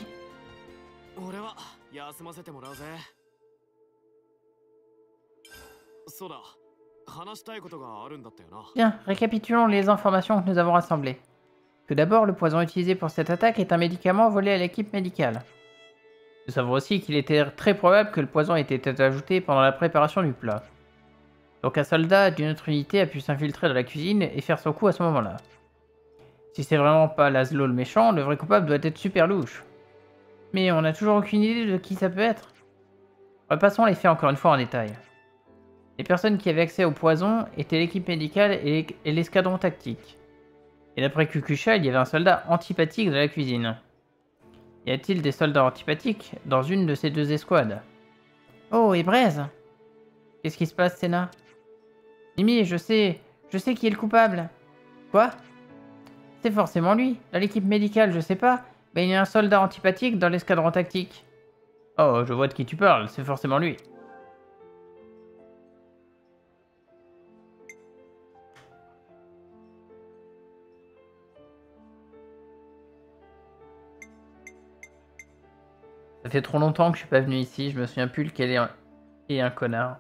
Bien, récapitulons les informations que nous avons rassemblées. Tout d'abord, le poison utilisé pour cette attaque est un médicament volé à l'équipe médicale. Nous savons aussi qu'il était très probable que le poison ait été ajouté pendant la préparation du plat. Donc un soldat d'une autre unité a pu s'infiltrer dans la cuisine et faire son coup à ce moment-là. Si c'est vraiment pas Laszlo le méchant, le vrai coupable doit être super louche. Mais on n'a toujours aucune idée de qui ça peut être. Repassons les faits encore une fois en détail. Les personnes qui avaient accès au poison étaient l'équipe médicale et l'escadron tactique. Et d'après Kukusha, il y avait un soldat antipathique dans la cuisine. Y a-t-il des soldats antipathiques dans une de ces deux escouades? Oh, et Braise! Qu'est-ce qui se passe, Senna? Mimi, je sais qui est le coupable. Quoi? C'est forcément lui. Dans l'équipe médicale, je sais pas, mais il y a un soldat antipathique dans l'escadron tactique. Oh, je vois de qui tu parles, c'est forcément lui. Ça fait trop longtemps que je suis pas venu ici, je me souviens plus lequel est un connard.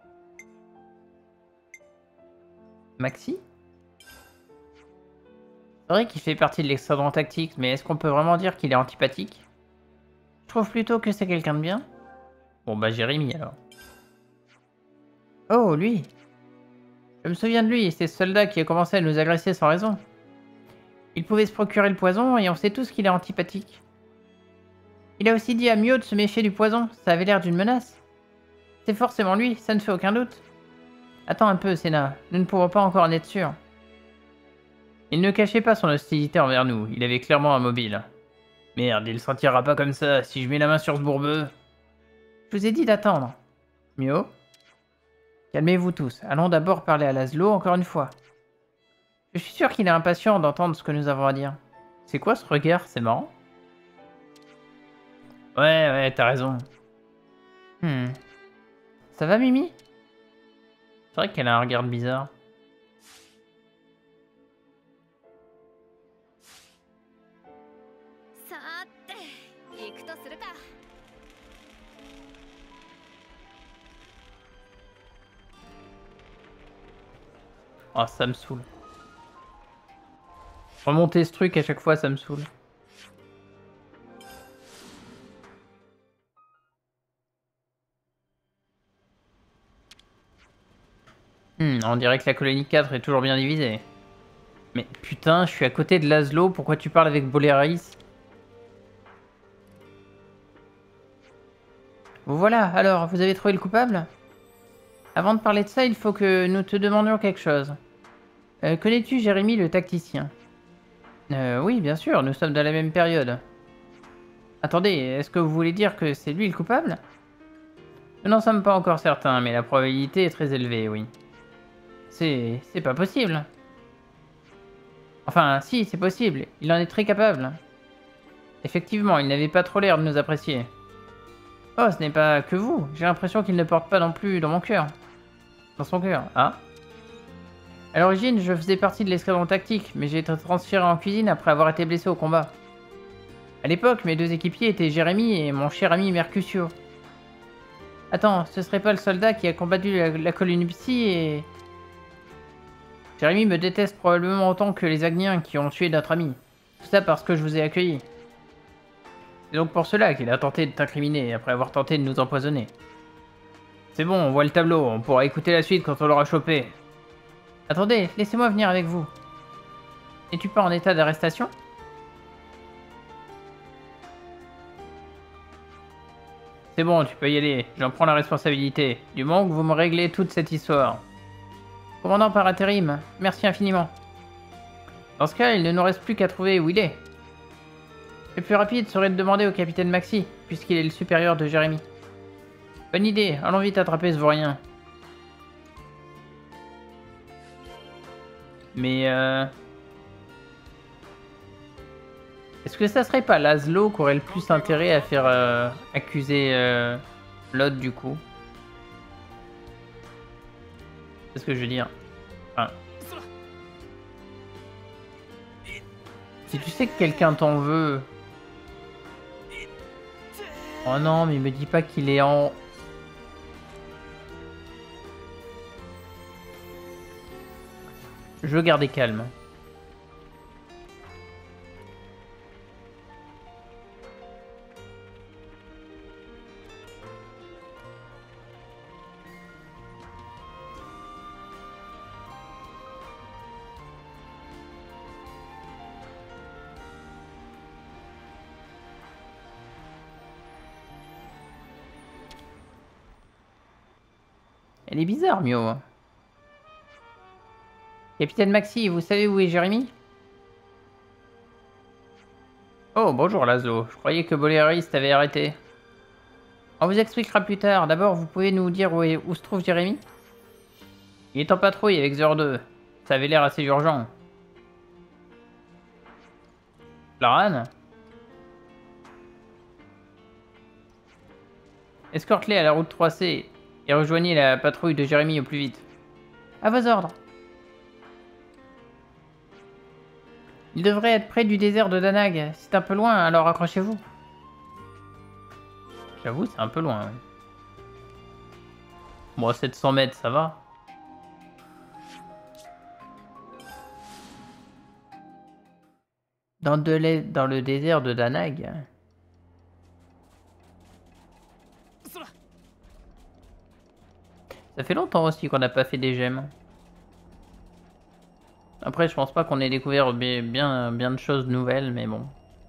Maxi? C'est vrai qu'il fait partie de l'escadron tactique, mais est-ce qu'on peut vraiment dire qu'il est antipathique? Je trouve plutôt que c'est quelqu'un de bien. Bon bah Jérémy alors. Oh, lui! Je me souviens de lui, c'est ce soldat qui a commencé à nous agresser sans raison. Il pouvait se procurer le poison et on sait tous qu'il est antipathique. Il a aussi dit à Mio de se méfier du poison, ça avait l'air d'une menace. C'est forcément lui, ça ne fait aucun doute. Attends un peu, Senna, nous ne pouvons pas encore en être sûrs. Il ne cachait pas son hostilité envers nous, il avait clairement un mobile. Merde, il s'en tirera pas comme ça, si je mets la main sur ce bourbeux. Je vous ai dit d'attendre. Mio? Calmez-vous tous, allons d'abord parler à Laszlo encore une fois. Je suis sûr qu'il est impatient d'entendre ce que nous avons à dire. C'est quoi ce regard? C'est marrant. Ouais, t'as raison. Ça va, Mimi? C'est vrai qu'elle a un regard bizarre. Oh, ça me saoule. Remonter ce truc à chaque fois, ça me saoule. On dirait que la colonie 4 est toujours bien divisée. Mais putain, je suis à côté de Laszlo, pourquoi tu parles avec Boléris? Vous voilà, alors, vous avez trouvé le coupable? Avant de parler de ça, il faut que nous te demandions quelque chose. Connais-tu Jérémy le tacticien? Oui, bien sûr, nous sommes dans la même période. Attendez, est-ce que vous voulez dire que c'est lui le coupable? Nous n'en sommes pas encore certains, mais la probabilité est très élevée, oui. C'est pas possible. Enfin, si, c'est possible, il en est très capable. Effectivement, il n'avait pas trop l'air de nous apprécier. Oh, ce n'est pas que vous, j'ai l'impression qu'il ne porte pas non plus dans mon cœur. Dans son cœur, ah? À l'origine, je faisais partie de l'escadron tactique, mais j'ai été transféré en cuisine après avoir été blessé au combat. À l'époque, mes deux équipiers étaient Jérémy et mon cher ami Mercutio. Attends, ce serait pas le soldat qui a combattu la colonie Psy et... Jérémy me déteste probablement autant que les Agniens qui ont tué notre ami. Tout ça parce que je vous ai accueilli. C'est donc pour cela qu'il a tenté de t'incriminer après avoir tenté de nous empoisonner. C'est bon, on voit le tableau, on pourra écouter la suite quand on l'aura chopé. Attendez, laissez-moi venir avec vous. N'es-tu pas en état d'arrestation? C'est bon, tu peux y aller, j'en prends la responsabilité, du moment que vous me réglez toute cette histoire. Commandant par intérim, merci infiniment. Dans ce cas, il ne nous reste plus qu'à trouver où il est. Le plus rapide serait de demander au capitaine Maxi, puisqu'il est le supérieur de Jérémy. Bonne idée, allons vite attraper ce vaurien. Mais est-ce que ça serait pas Laszlo qui aurait le plus intérêt à faire accuser l'autre du coup? C'est ce que je veux dire. Enfin, si tu sais que quelqu'un t'en veut... Oh non, mais il me dit pas qu'il est en... Je veux garder calme. Elle est bizarre, Mio. Capitaine Maxi, vous savez où est Jérémy? Oh, bonjour Laszlo. Je croyais que Boléris t'avait arrêté. On vous expliquera plus tard. D'abord, vous pouvez nous dire où se trouve Jérémy? Il est en patrouille avec Zor 2. Ça avait l'air assez urgent. Laran? Escorte-les à la route 3C et rejoignez la patrouille de Jérémy au plus vite. À vos ordres. Il devrait être près du désert de Danag. C'est un peu loin, alors accrochez-vous. J'avoue, c'est un peu loin. Ouais. Bon, 700 mètres, ça va. Dans le désert de Danag. Ça fait longtemps aussi qu'on n'a pas fait des gemmes. Après, je pense pas qu'on ait découvert bien de choses nouvelles, mais bon.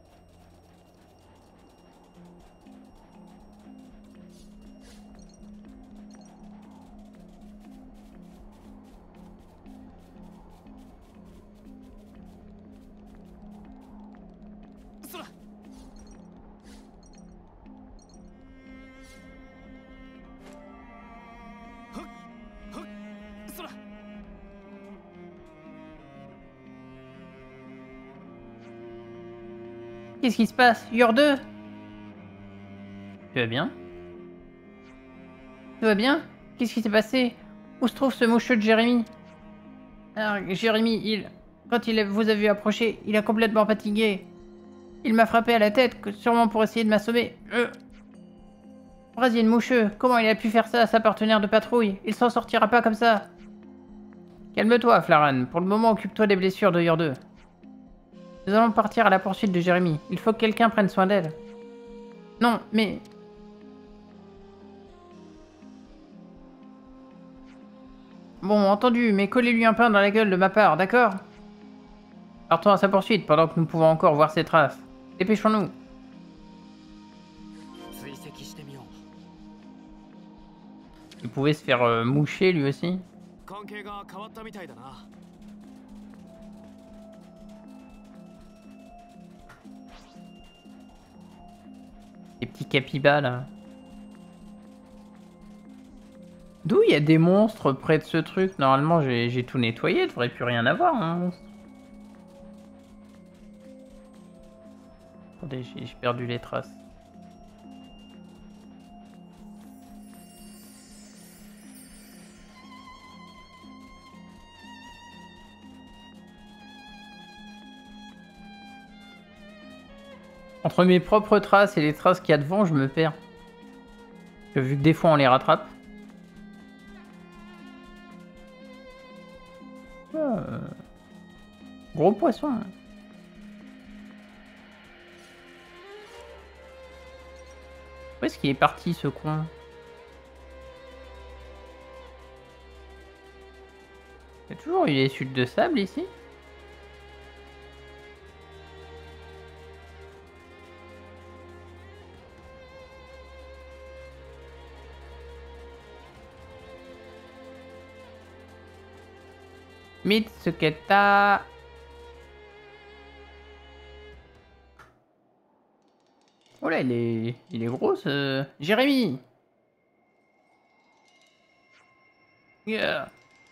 Qu'est-ce qui se passe? Yor 2? Tu vas bien? Tout va bien? Qu'est-ce qui s'est passé? Où se trouve ce moucheux de Jérémy? Alors, Jérémy, quand il vous a vu approcher, il a complètement fatigué. Il m'a frappé à la tête, sûrement pour essayer de m'assommer. Brasier de moucheux, comment il a pu faire ça à sa partenaire de patrouille? Il s'en sortira pas comme ça. Calme-toi, Flaran. Pour le moment, occupe-toi des blessures de Yor 2. Nous allons partir à la poursuite de Jérémy. Il faut que quelqu'un prenne soin d'elle. Non, mais... Bon, entendu, mais collez-lui un pain dans la gueule de ma part, d'accord? Partons à sa poursuite pendant que nous pouvons encore voir ses traces. Dépêchons-nous. Il pouvait se faire moucher lui aussi. Les petits capybas là. D'où il y a des monstres près de ce truc? Normalement j'ai tout nettoyé, il devrait plus rien avoir. Hein. Attendez, j'ai perdu les traces. Entre mes propres traces et les traces qu'il y a devant, je me perds. Vu que des fois on les rattrape. Gros poisson. Où est-ce qu'il est parti ce con? Il y a toujours eu des chutes de sable ici? Mitsuketa. Oh là, il est gros ce... Jérémy. Yeah.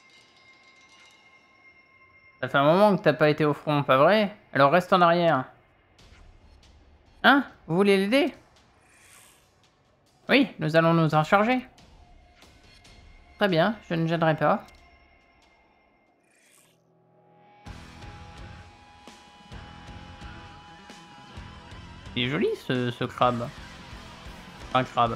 Ça fait un moment que t'as pas été au front, pas vrai? Alors reste en arrière. Hein? Vous voulez l'aider? Oui, nous allons nous en charger. Très bien, je ne gênerai pas. Il est joli ce crabe. Un crabe.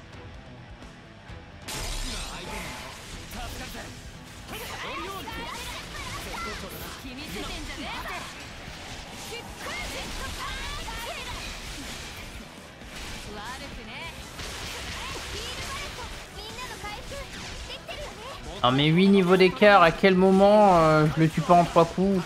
Ah mais 8 niveaux d'écart, à quel moment je le tue pas en 3 coups?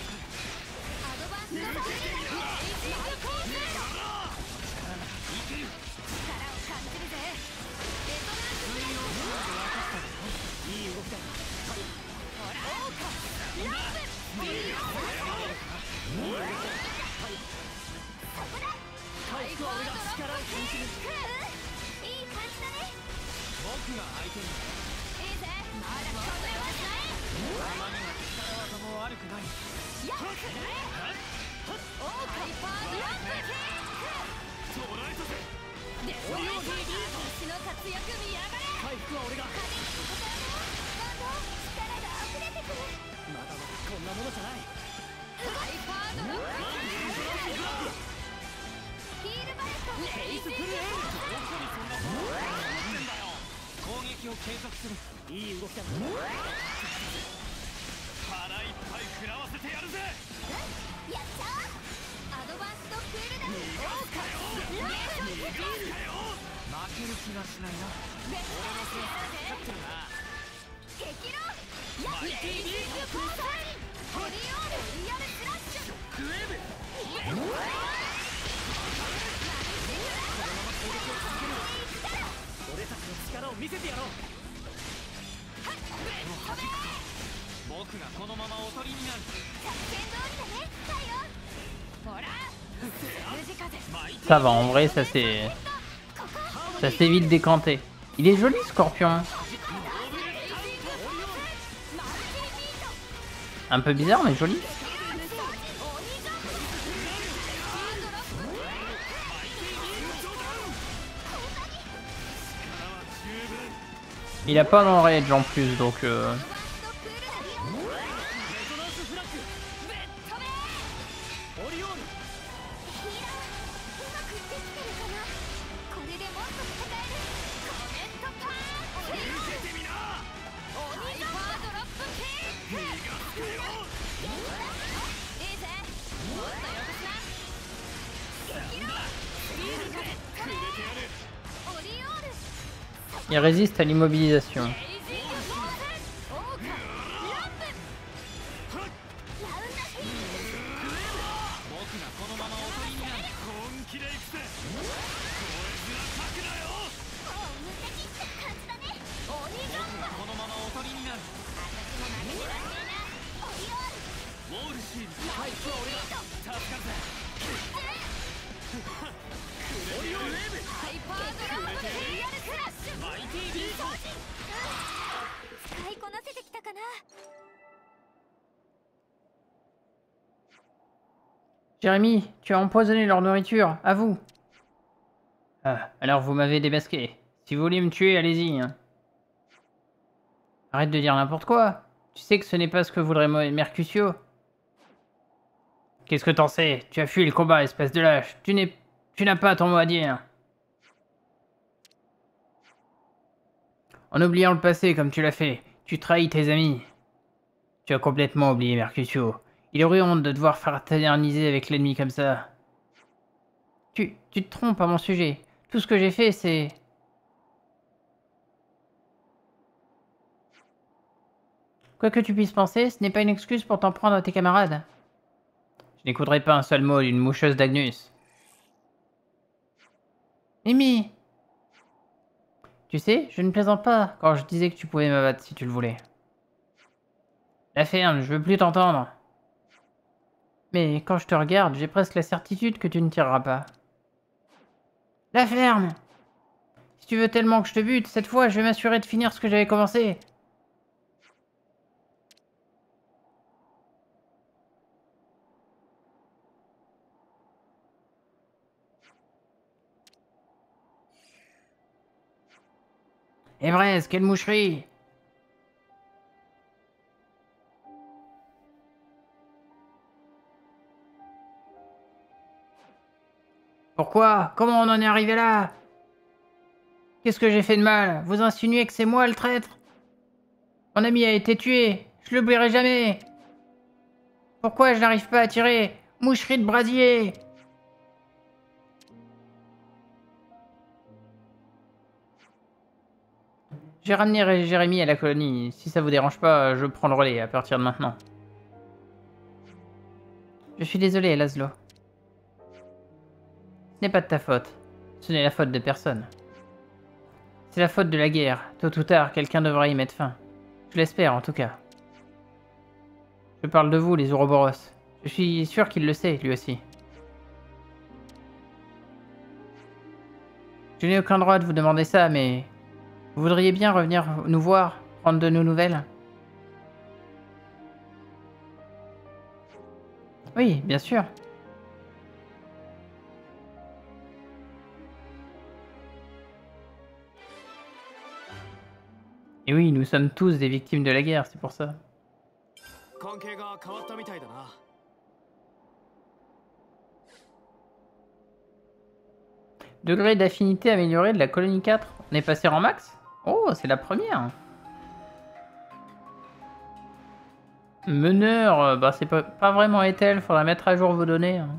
Ça va, en vrai, ça s'est vite décanté. Il est joli, Scorpion. Un peu bizarre, mais joli. Il a pas d'enrage en plus, donc... Il résiste à l'immobilisation. Jérémy, tu as empoisonné leur nourriture, à vous. Ah, alors vous m'avez démasqué. Si vous voulez me tuer, allez-y. Hein. Arrête de dire n'importe quoi. Tu sais que ce n'est pas ce que voudrait Mercutio. Qu'est-ce que t'en sais? Tu as fui le combat, espèce de lâche. Tu n'as pas ton mot à dire. En oubliant le passé comme tu l'as fait, tu trahis tes amis. Tu as complètement oublié Mercutio. Il aurait honte de devoir fraterniser avec l'ennemi comme ça. Tu te trompes à mon sujet. Tout ce que j'ai fait, c'est... Quoi que tu puisses penser, ce n'est pas une excuse pour t'en prendre à tes camarades. Je n'écouterai pas un seul mot d'une moucheuse d'Agnus. Mimi! Tu sais, je ne plaisante pas quand je disais que tu pouvais m'abattre si tu le voulais. La ferme, je veux plus t'entendre. Mais quand je te regarde, j'ai presque la certitude que tu ne tireras pas. La ferme! Si tu veux tellement que je te bute, cette fois, je vais m'assurer de finir ce que j'avais commencé. Evrez, quelle moucherie! Pourquoi? Comment on en est arrivé là? Qu'est-ce que j'ai fait de mal? Vous insinuez que c'est moi le traître? Mon ami a été tué. Je l'oublierai jamais. Pourquoi je n'arrive pas à tirer? Moucherie de brasier! J'ai ramené Jérémy à la colonie. Si ça vous dérange pas, je prends le relais à partir de maintenant. Je suis désolé, Laszlo. Ce n'est pas de ta faute. Ce n'est la faute de personne. C'est la faute de la guerre. Tôt ou tard, quelqu'un devra y mettre fin. Je l'espère, en tout cas. Je parle de vous, les Ouroboros. Je suis sûr qu'il le sait, lui aussi. Je n'ai aucun droit de vous demander ça, mais... Vous voudriez bien revenir nous voir, prendre de nos nouvelles? Oui, bien sûr. Et oui, nous sommes tous des victimes de la guerre, c'est pour ça. Degré d'affinité amélioré de la colonie 4. On est passé en max? Oh, c'est la première. Meneur, bah c'est pas vraiment Ethel, faudra mettre à jour vos données. Hein.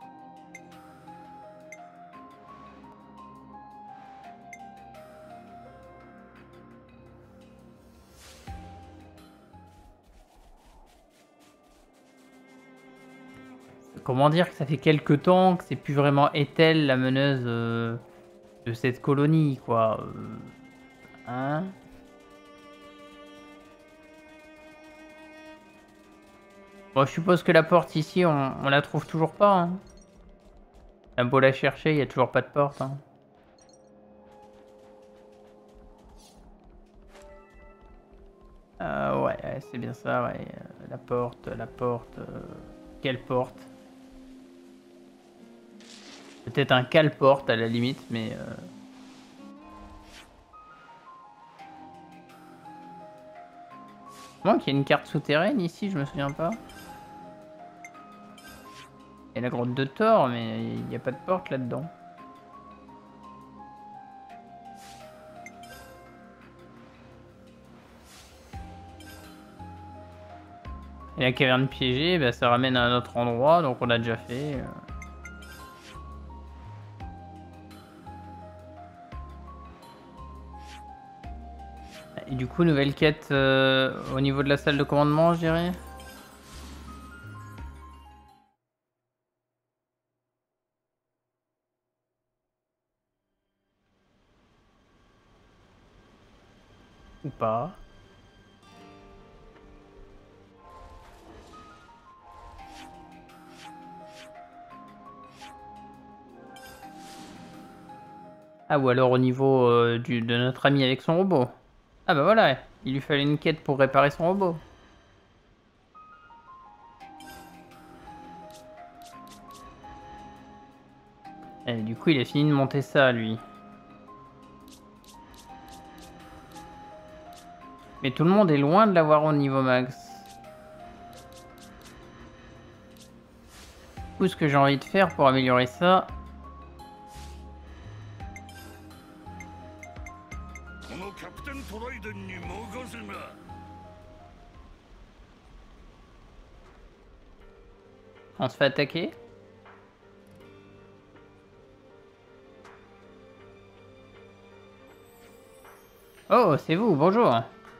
Comment dire que ça fait quelques temps que c'est plus vraiment Ethel la meneuse de cette colonie, quoi. Hein? Bon, je suppose que la porte ici, on la trouve toujours pas. Hein. On a beau la chercher, il y a toujours pas de porte. Hein. Ouais, c'est bien ça, ouais. La porte, la porte. Quelle porte? Peut-être un cale-porte à la limite, mais... Moi, qu'il y a une carte souterraine ici, je me souviens pas. Il y a la grotte de Thor, mais il n'y a pas de porte là-dedans. Et la caverne piégée, bah, ça ramène à un autre endroit, donc on l'a déjà fait. Et du coup, nouvelle quête au niveau de la salle de commandement, je dirais. Ou pas. Ah, ou alors au niveau de notre ami avec son robot. Ah bah voilà, il lui fallait une quête pour réparer son robot. Et du coup, il a fini de monter ça, lui. Mais tout le monde est loin de l'avoir au niveau max. Du coup, ce que j'ai envie de faire pour améliorer ça... On se fait attaquer. Oh, c'est vous, bonjour.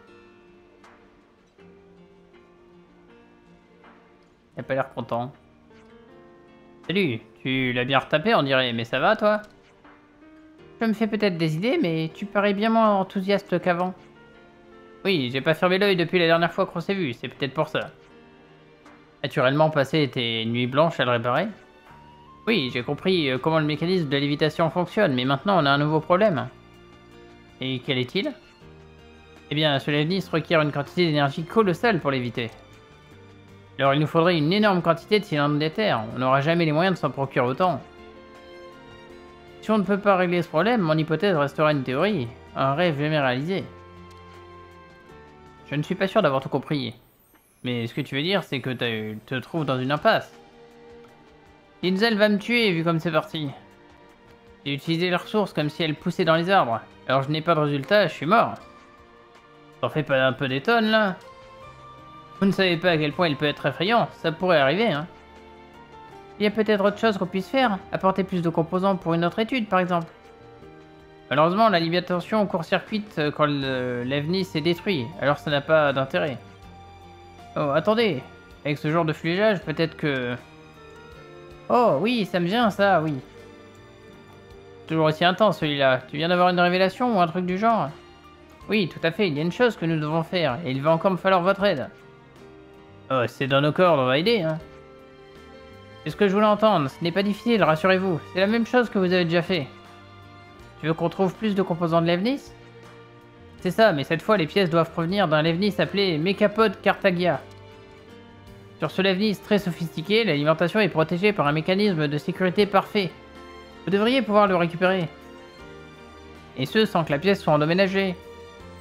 Il a pas l'air content. Salut, tu l'as bien retapé on dirait, mais ça va toi? Je me fais peut-être des idées, mais tu parais bien moins enthousiaste qu'avant. Oui, j'ai pas fermé l'œil depuis la dernière fois qu'on s'est vu, c'est peut-être pour ça. Naturellement passer tes nuits blanches à le réparer? Oui, j'ai compris comment le mécanisme de la lévitation fonctionne, mais maintenant on a un nouveau problème. Et quel est-il? Eh bien, ce lève-nice requiert une quantité d'énergie colossale pour l'éviter. Alors il nous faudrait une énorme quantité de cylindres d'éther, on n'aura jamais les moyens de s'en procurer autant. Si on ne peut pas régler ce problème, mon hypothèse restera une théorie, un rêve jamais réalisé. Je ne suis pas sûr d'avoir tout compris. Mais ce que tu veux dire, c'est que tu te trouves dans une impasse. Linzel va me tuer, vu comme c'est parti. J'ai utilisé les ressources comme si elles poussaient dans les arbres. Alors je n'ai pas de résultat, je suis mort. T'en fais pas un peu des tonnes, là? Vous ne savez pas à quel point il peut être effrayant, ça pourrait arriver, hein. Il y a peut-être autre chose qu'on puisse faire, apporter plus de composants pour une autre étude, par exemple. Malheureusement, la lévitation court-circuite quand l'Evnis est détruit, alors ça n'a pas d'intérêt. Oh, attendez, avec ce genre de fléchage, peut-être que... Oh, oui, ça me vient, ça, oui. Toujours aussi intense, celui-là. Tu viens d'avoir une révélation ou un truc du genre? Oui, tout à fait, il y a une chose que nous devons faire, et il va encore me falloir votre aide. Oh, c'est dans nos cordes, on va aider, hein. C'est ce que je voulais entendre, ce n'est pas difficile, rassurez-vous. C'est la même chose que vous avez déjà fait. Tu veux qu'on trouve plus de composants de l'Evnis? C'est ça, mais cette fois les pièces doivent provenir d'un Levnis appelé Mechapod Cartagia. Sur ce Levnis très sophistiqué, l'alimentation est protégée par un mécanisme de sécurité parfait. Vous devriez pouvoir le récupérer. Et ce, sans que la pièce soit endommagée.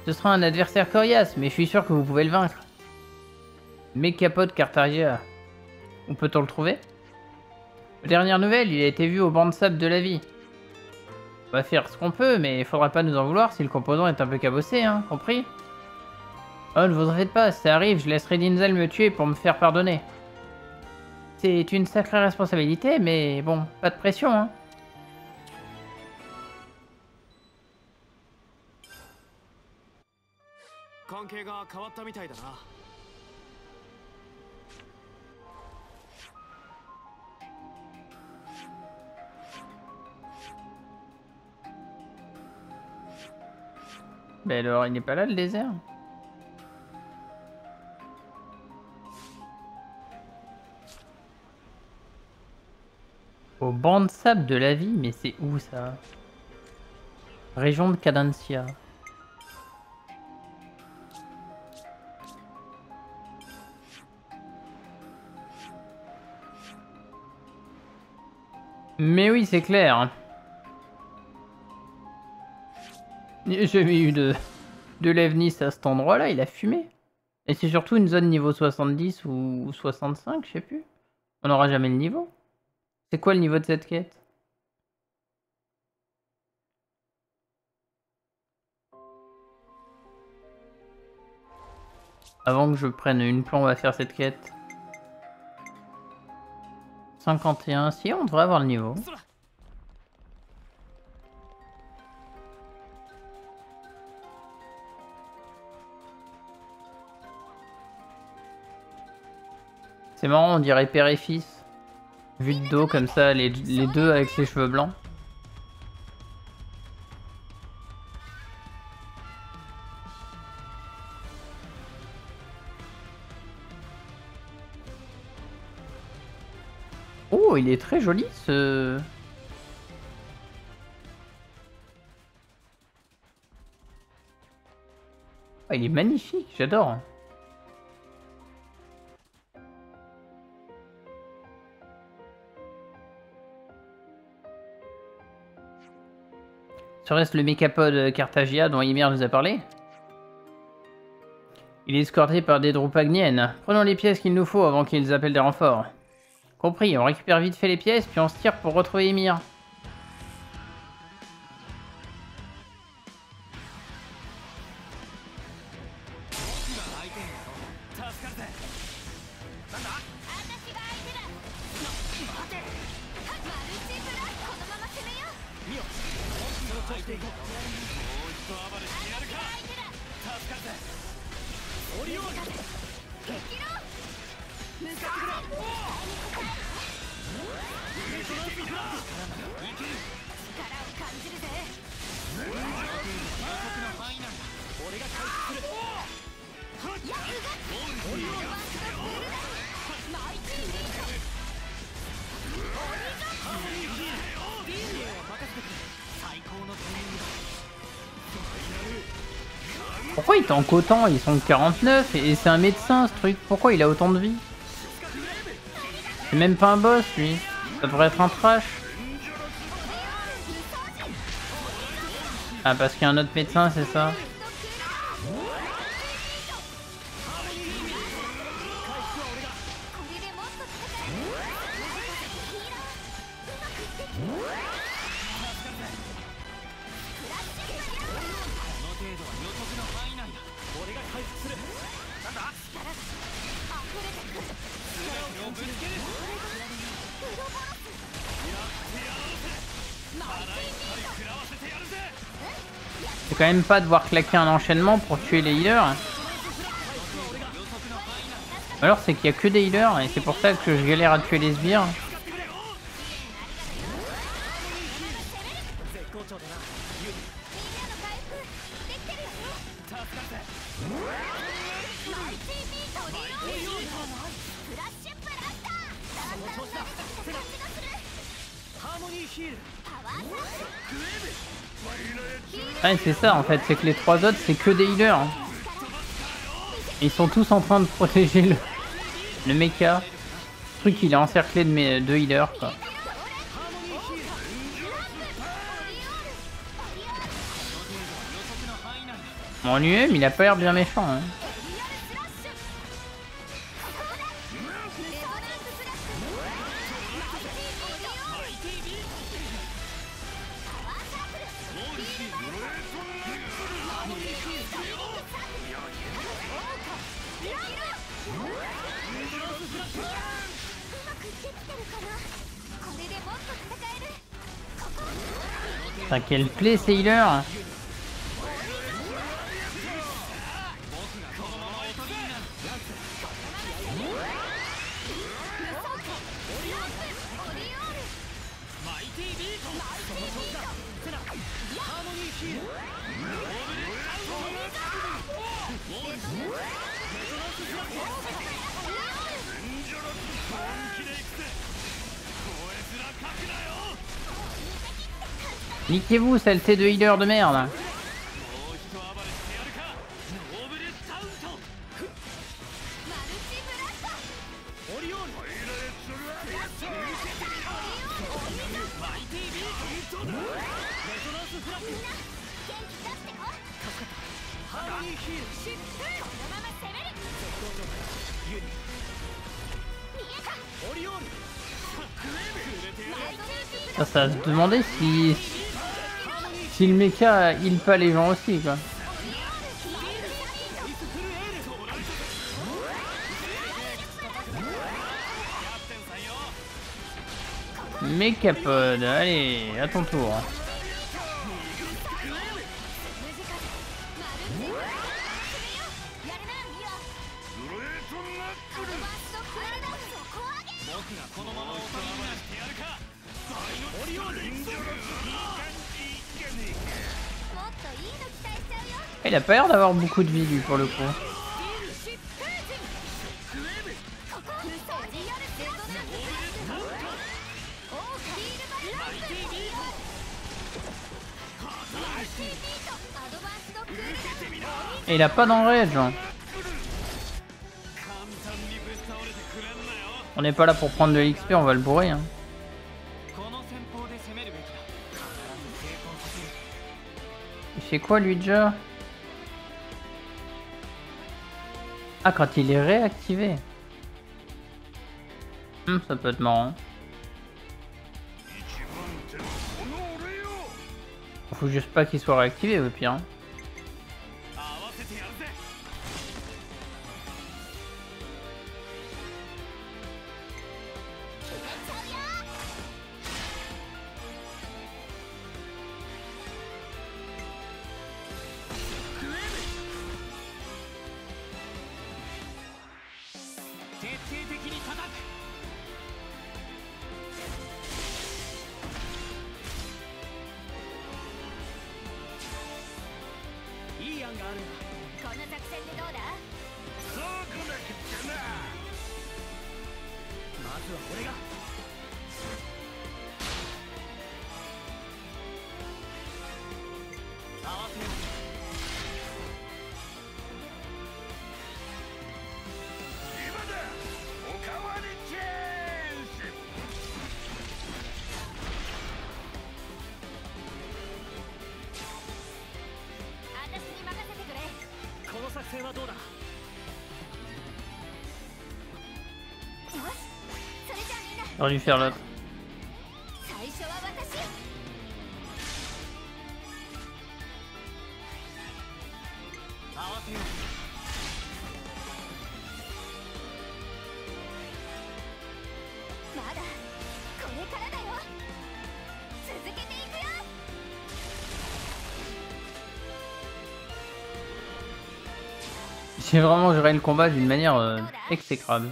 Ce sera un adversaire coriace, mais je suis sûr que vous pouvez le vaincre. Mekapod Cartagia. Où peut-on le trouver? Aux dernières nouvelles, il a été vu au banc de sable de la vie. On va faire ce qu'on peut, mais il faudra pas nous en vouloir si le composant est un peu cabossé, hein, compris? Oh, ne vous en faites pas, ça arrive, je laisserai Dinzel me tuer pour me faire pardonner. C'est une sacrée responsabilité, mais bon, pas de pression, hein. Mais alors, il n'est pas là le désert? Au banc de sable de la vie, mais c'est où ça? Région de Cadencia. Mais oui, c'est clair. Il n'y a jamais eu de Levnis à cet endroit-là, il a fumé. Et c'est surtout une zone niveau 70 ou 65, je sais plus. On n'aura jamais le niveau. C'est quoi le niveau de cette quête? Avant que je prenne une plan, on va faire cette quête. 51, si on devrait avoir le niveau. C'est marrant, on dirait père et fils. Vu de dos comme ça, les deux avec les cheveux blancs. Oh, il est très joli ce... Oh, il est magnifique, j'adore. Serait-ce le Mekapod Cartagia dont Ymir nous a parlé? Il est escorté par des Drupagniennes. Prenons les pièces qu'il nous faut avant qu'ils appellent des renforts. Compris, on récupère vite fait les pièces, puis on se tire pour retrouver Ymir. Pourquoi il tank autant? Ils sont 49 et c'est un médecin ce truc. Pourquoi il a autant de vie? C'est même pas un boss lui. Ça devrait être un trash. Ah parce qu'il y a un autre médecin, c'est ça? C'est quand même pas devoir claquer un enchaînement pour tuer les healers. Alors c'est qu'il y a que des healers et c'est pour ça que je galère à tuer les sbires. Ah c'est ça en fait, c'est que les trois autres c'est que des healers. Ils sont tous en train de protéger le mecha. Le truc il est encerclé de healers quoi. En lui-même, il a pas l'air bien méchant. Hein. Putain, quelle plaie, Sailor! Niquez-vous, saleté de healer de merde! Ça va se demander si le mecha heal pas les gens aussi, quoi. Mechapod, allez, à ton tour. Il a pas l'air d'avoir beaucoup de vie lui pour le coup. Et il a pas d'enrage. Hein. On n'est pas là pour prendre de l'XP, on va le bourrer. Hein. Il fait quoi lui déjà? Ah, quand il est réactivé. Ça peut être marrant. Faut juste pas qu'il soit réactivé au pire. Hein. J'aurais dû faire l'autre. J'ai vraiment géré le combat d'une manière exécrable.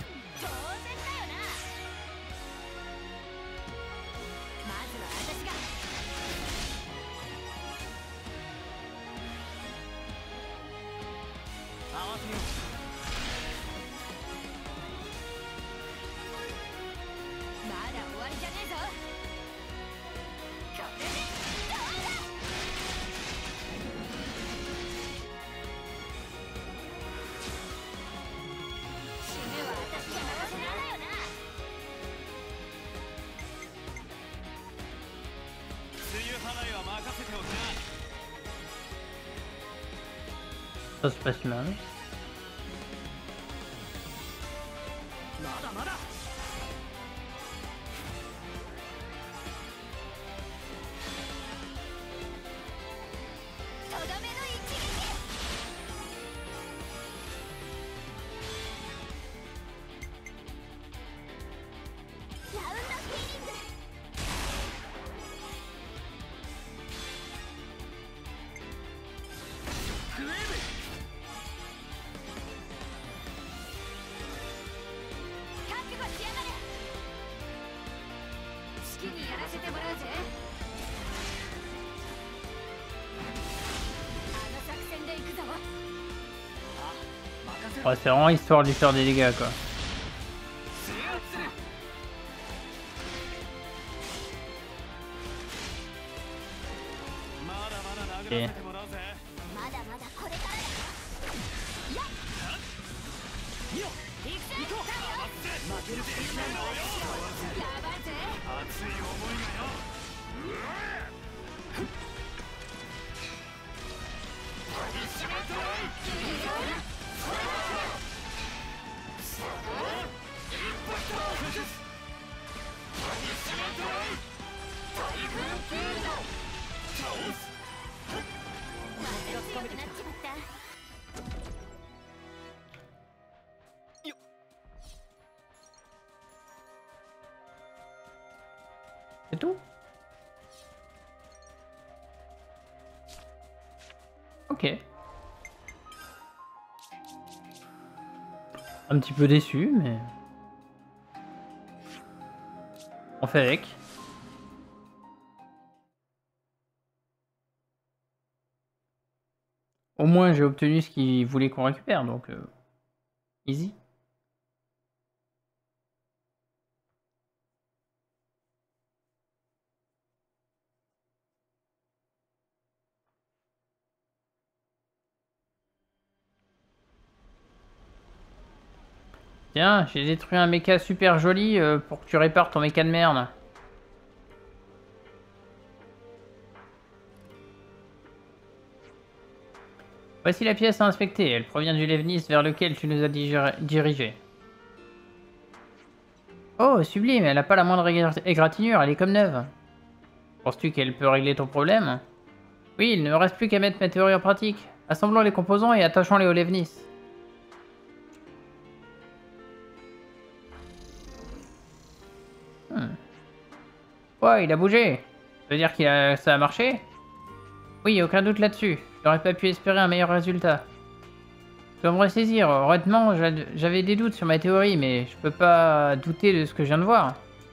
Ça c'est pas si mal. Ouais, c'est vraiment histoire de lui faire des dégâts quoi. Ok. C'est tout? Ok. Un petit peu déçu, mais... on fait avec. Au moins j'ai obtenu ce qu'il voulait qu'on récupère, donc easy. Tiens, j'ai détruit un méca super joli pour que tu répares ton méca de merde. Voici la pièce à inspecter. Elle provient du Levnis vers lequel tu nous as dirigé. Oh, sublime, elle n'a pas la moindre égratignure, elle est comme neuve. Penses-tu qu'elle peut régler ton problème? Oui, il ne me reste plus qu'à mettre ma théorie en pratique. Assemblons les composants et attachons-les au Levnis. Ouais, il a bougé. Ça veut dire que ça a marché? Oui, aucun doute là-dessus. Je n'aurais pas pu espérer un meilleur résultat. Je dois me ressaisir. Honnêtement, j'avais des doutes sur ma théorie, mais je peux pas douter de ce que je viens de voir.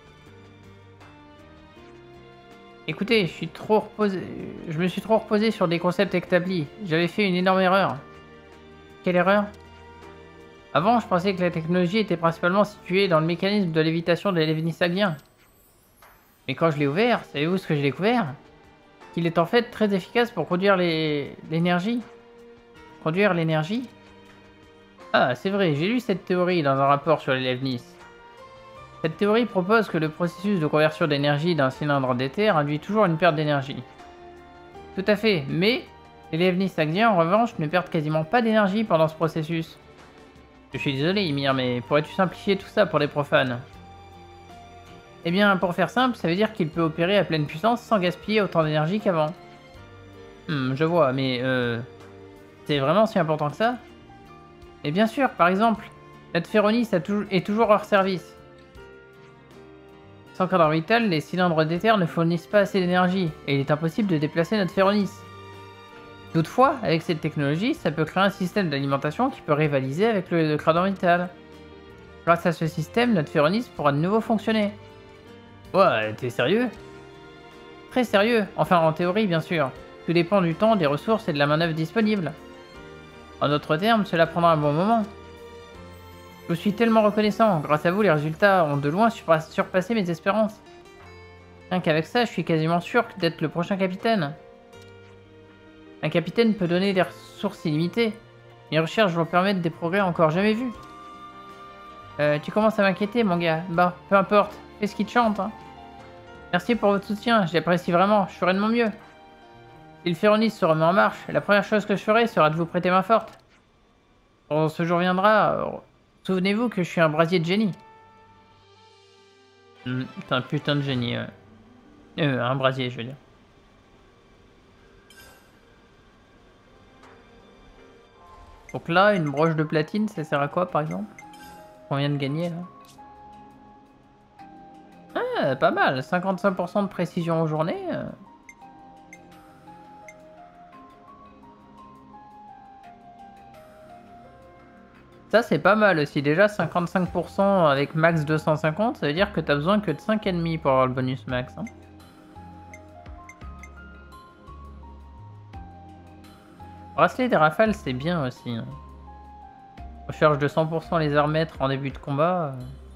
Écoutez, je me suis trop reposé sur des concepts établis. J'avais fait une énorme erreur. Quelle erreur? Avant, je pensais que la technologie était principalement située dans le mécanisme de lévitation des Lévinisagiens. Mais quand je l'ai ouvert, savez-vous ce que j'ai découvert? Qu'il est en fait très efficace pour conduire l'énergie. Conduire l'énergie? Ah, c'est vrai, j'ai lu cette théorie dans un rapport sur les Levnis. Cette théorie propose que le processus de conversion d'énergie d'un cylindre d'éther induit toujours une perte d'énergie. Tout à fait, mais les Levnis-Sagiens en revanche ne perdent quasiment pas d'énergie pendant ce processus. Je suis désolé Ymir, mais pourrais-tu simplifier tout ça pour les profanes? Eh bien, pour faire simple, ça veut dire qu'il peut opérer à pleine puissance sans gaspiller autant d'énergie qu'avant. Je vois, mais c'est vraiment si important que ça? Et bien sûr, par exemple, notre Féronis est toujours hors service. Sans cadre vital, les cylindres d'éther ne fournissent pas assez d'énergie, et il est impossible de déplacer notre Féronis. Toutefois, avec cette technologie, ça peut créer un système d'alimentation qui peut rivaliser avec le cadre vital. Grâce à ce système, notre Féronis pourra de nouveau fonctionner. Ouais, t'es sérieux? Très sérieux, enfin en théorie bien sûr. Tout dépend du temps, des ressources et de la main-d'œuvre disponible. En d'autres termes, cela prendra un bon moment. Je vous suis tellement reconnaissant, grâce à vous les résultats ont de loin surpassé mes espérances. Rien qu'avec ça, je suis quasiment sûr d'être le prochain capitaine. Un capitaine peut donner des ressources illimitées. Mes recherches vont permettre des progrès encore jamais vus. Tu commences à m'inquiéter mon gars. Bah, peu importe, fais ce qui te chante. Hein. Merci pour votre soutien, j'apprécie vraiment, je ferai de mon mieux. Si le Féronis se remet en marche, la première chose que je ferai sera de vous prêter main forte. Quand ce jour viendra, souvenez-vous que je suis un brasier de génie. T'es un putain de génie, ouais. Un brasier, je veux dire. Donc là, une broche de platine, ça sert à quoi, par exemple? On vient de gagner, là. Ah, pas mal, 55% de précision en journée. Ça, c'est pas mal aussi. Déjà, 55% avec max 250, ça veut dire que t'as besoin que de 5 ennemis pour avoir le bonus max. Hein. Bracelet des rafales, c'est bien aussi. Hein. Recharge de 100% les armes maîtres en début de combat.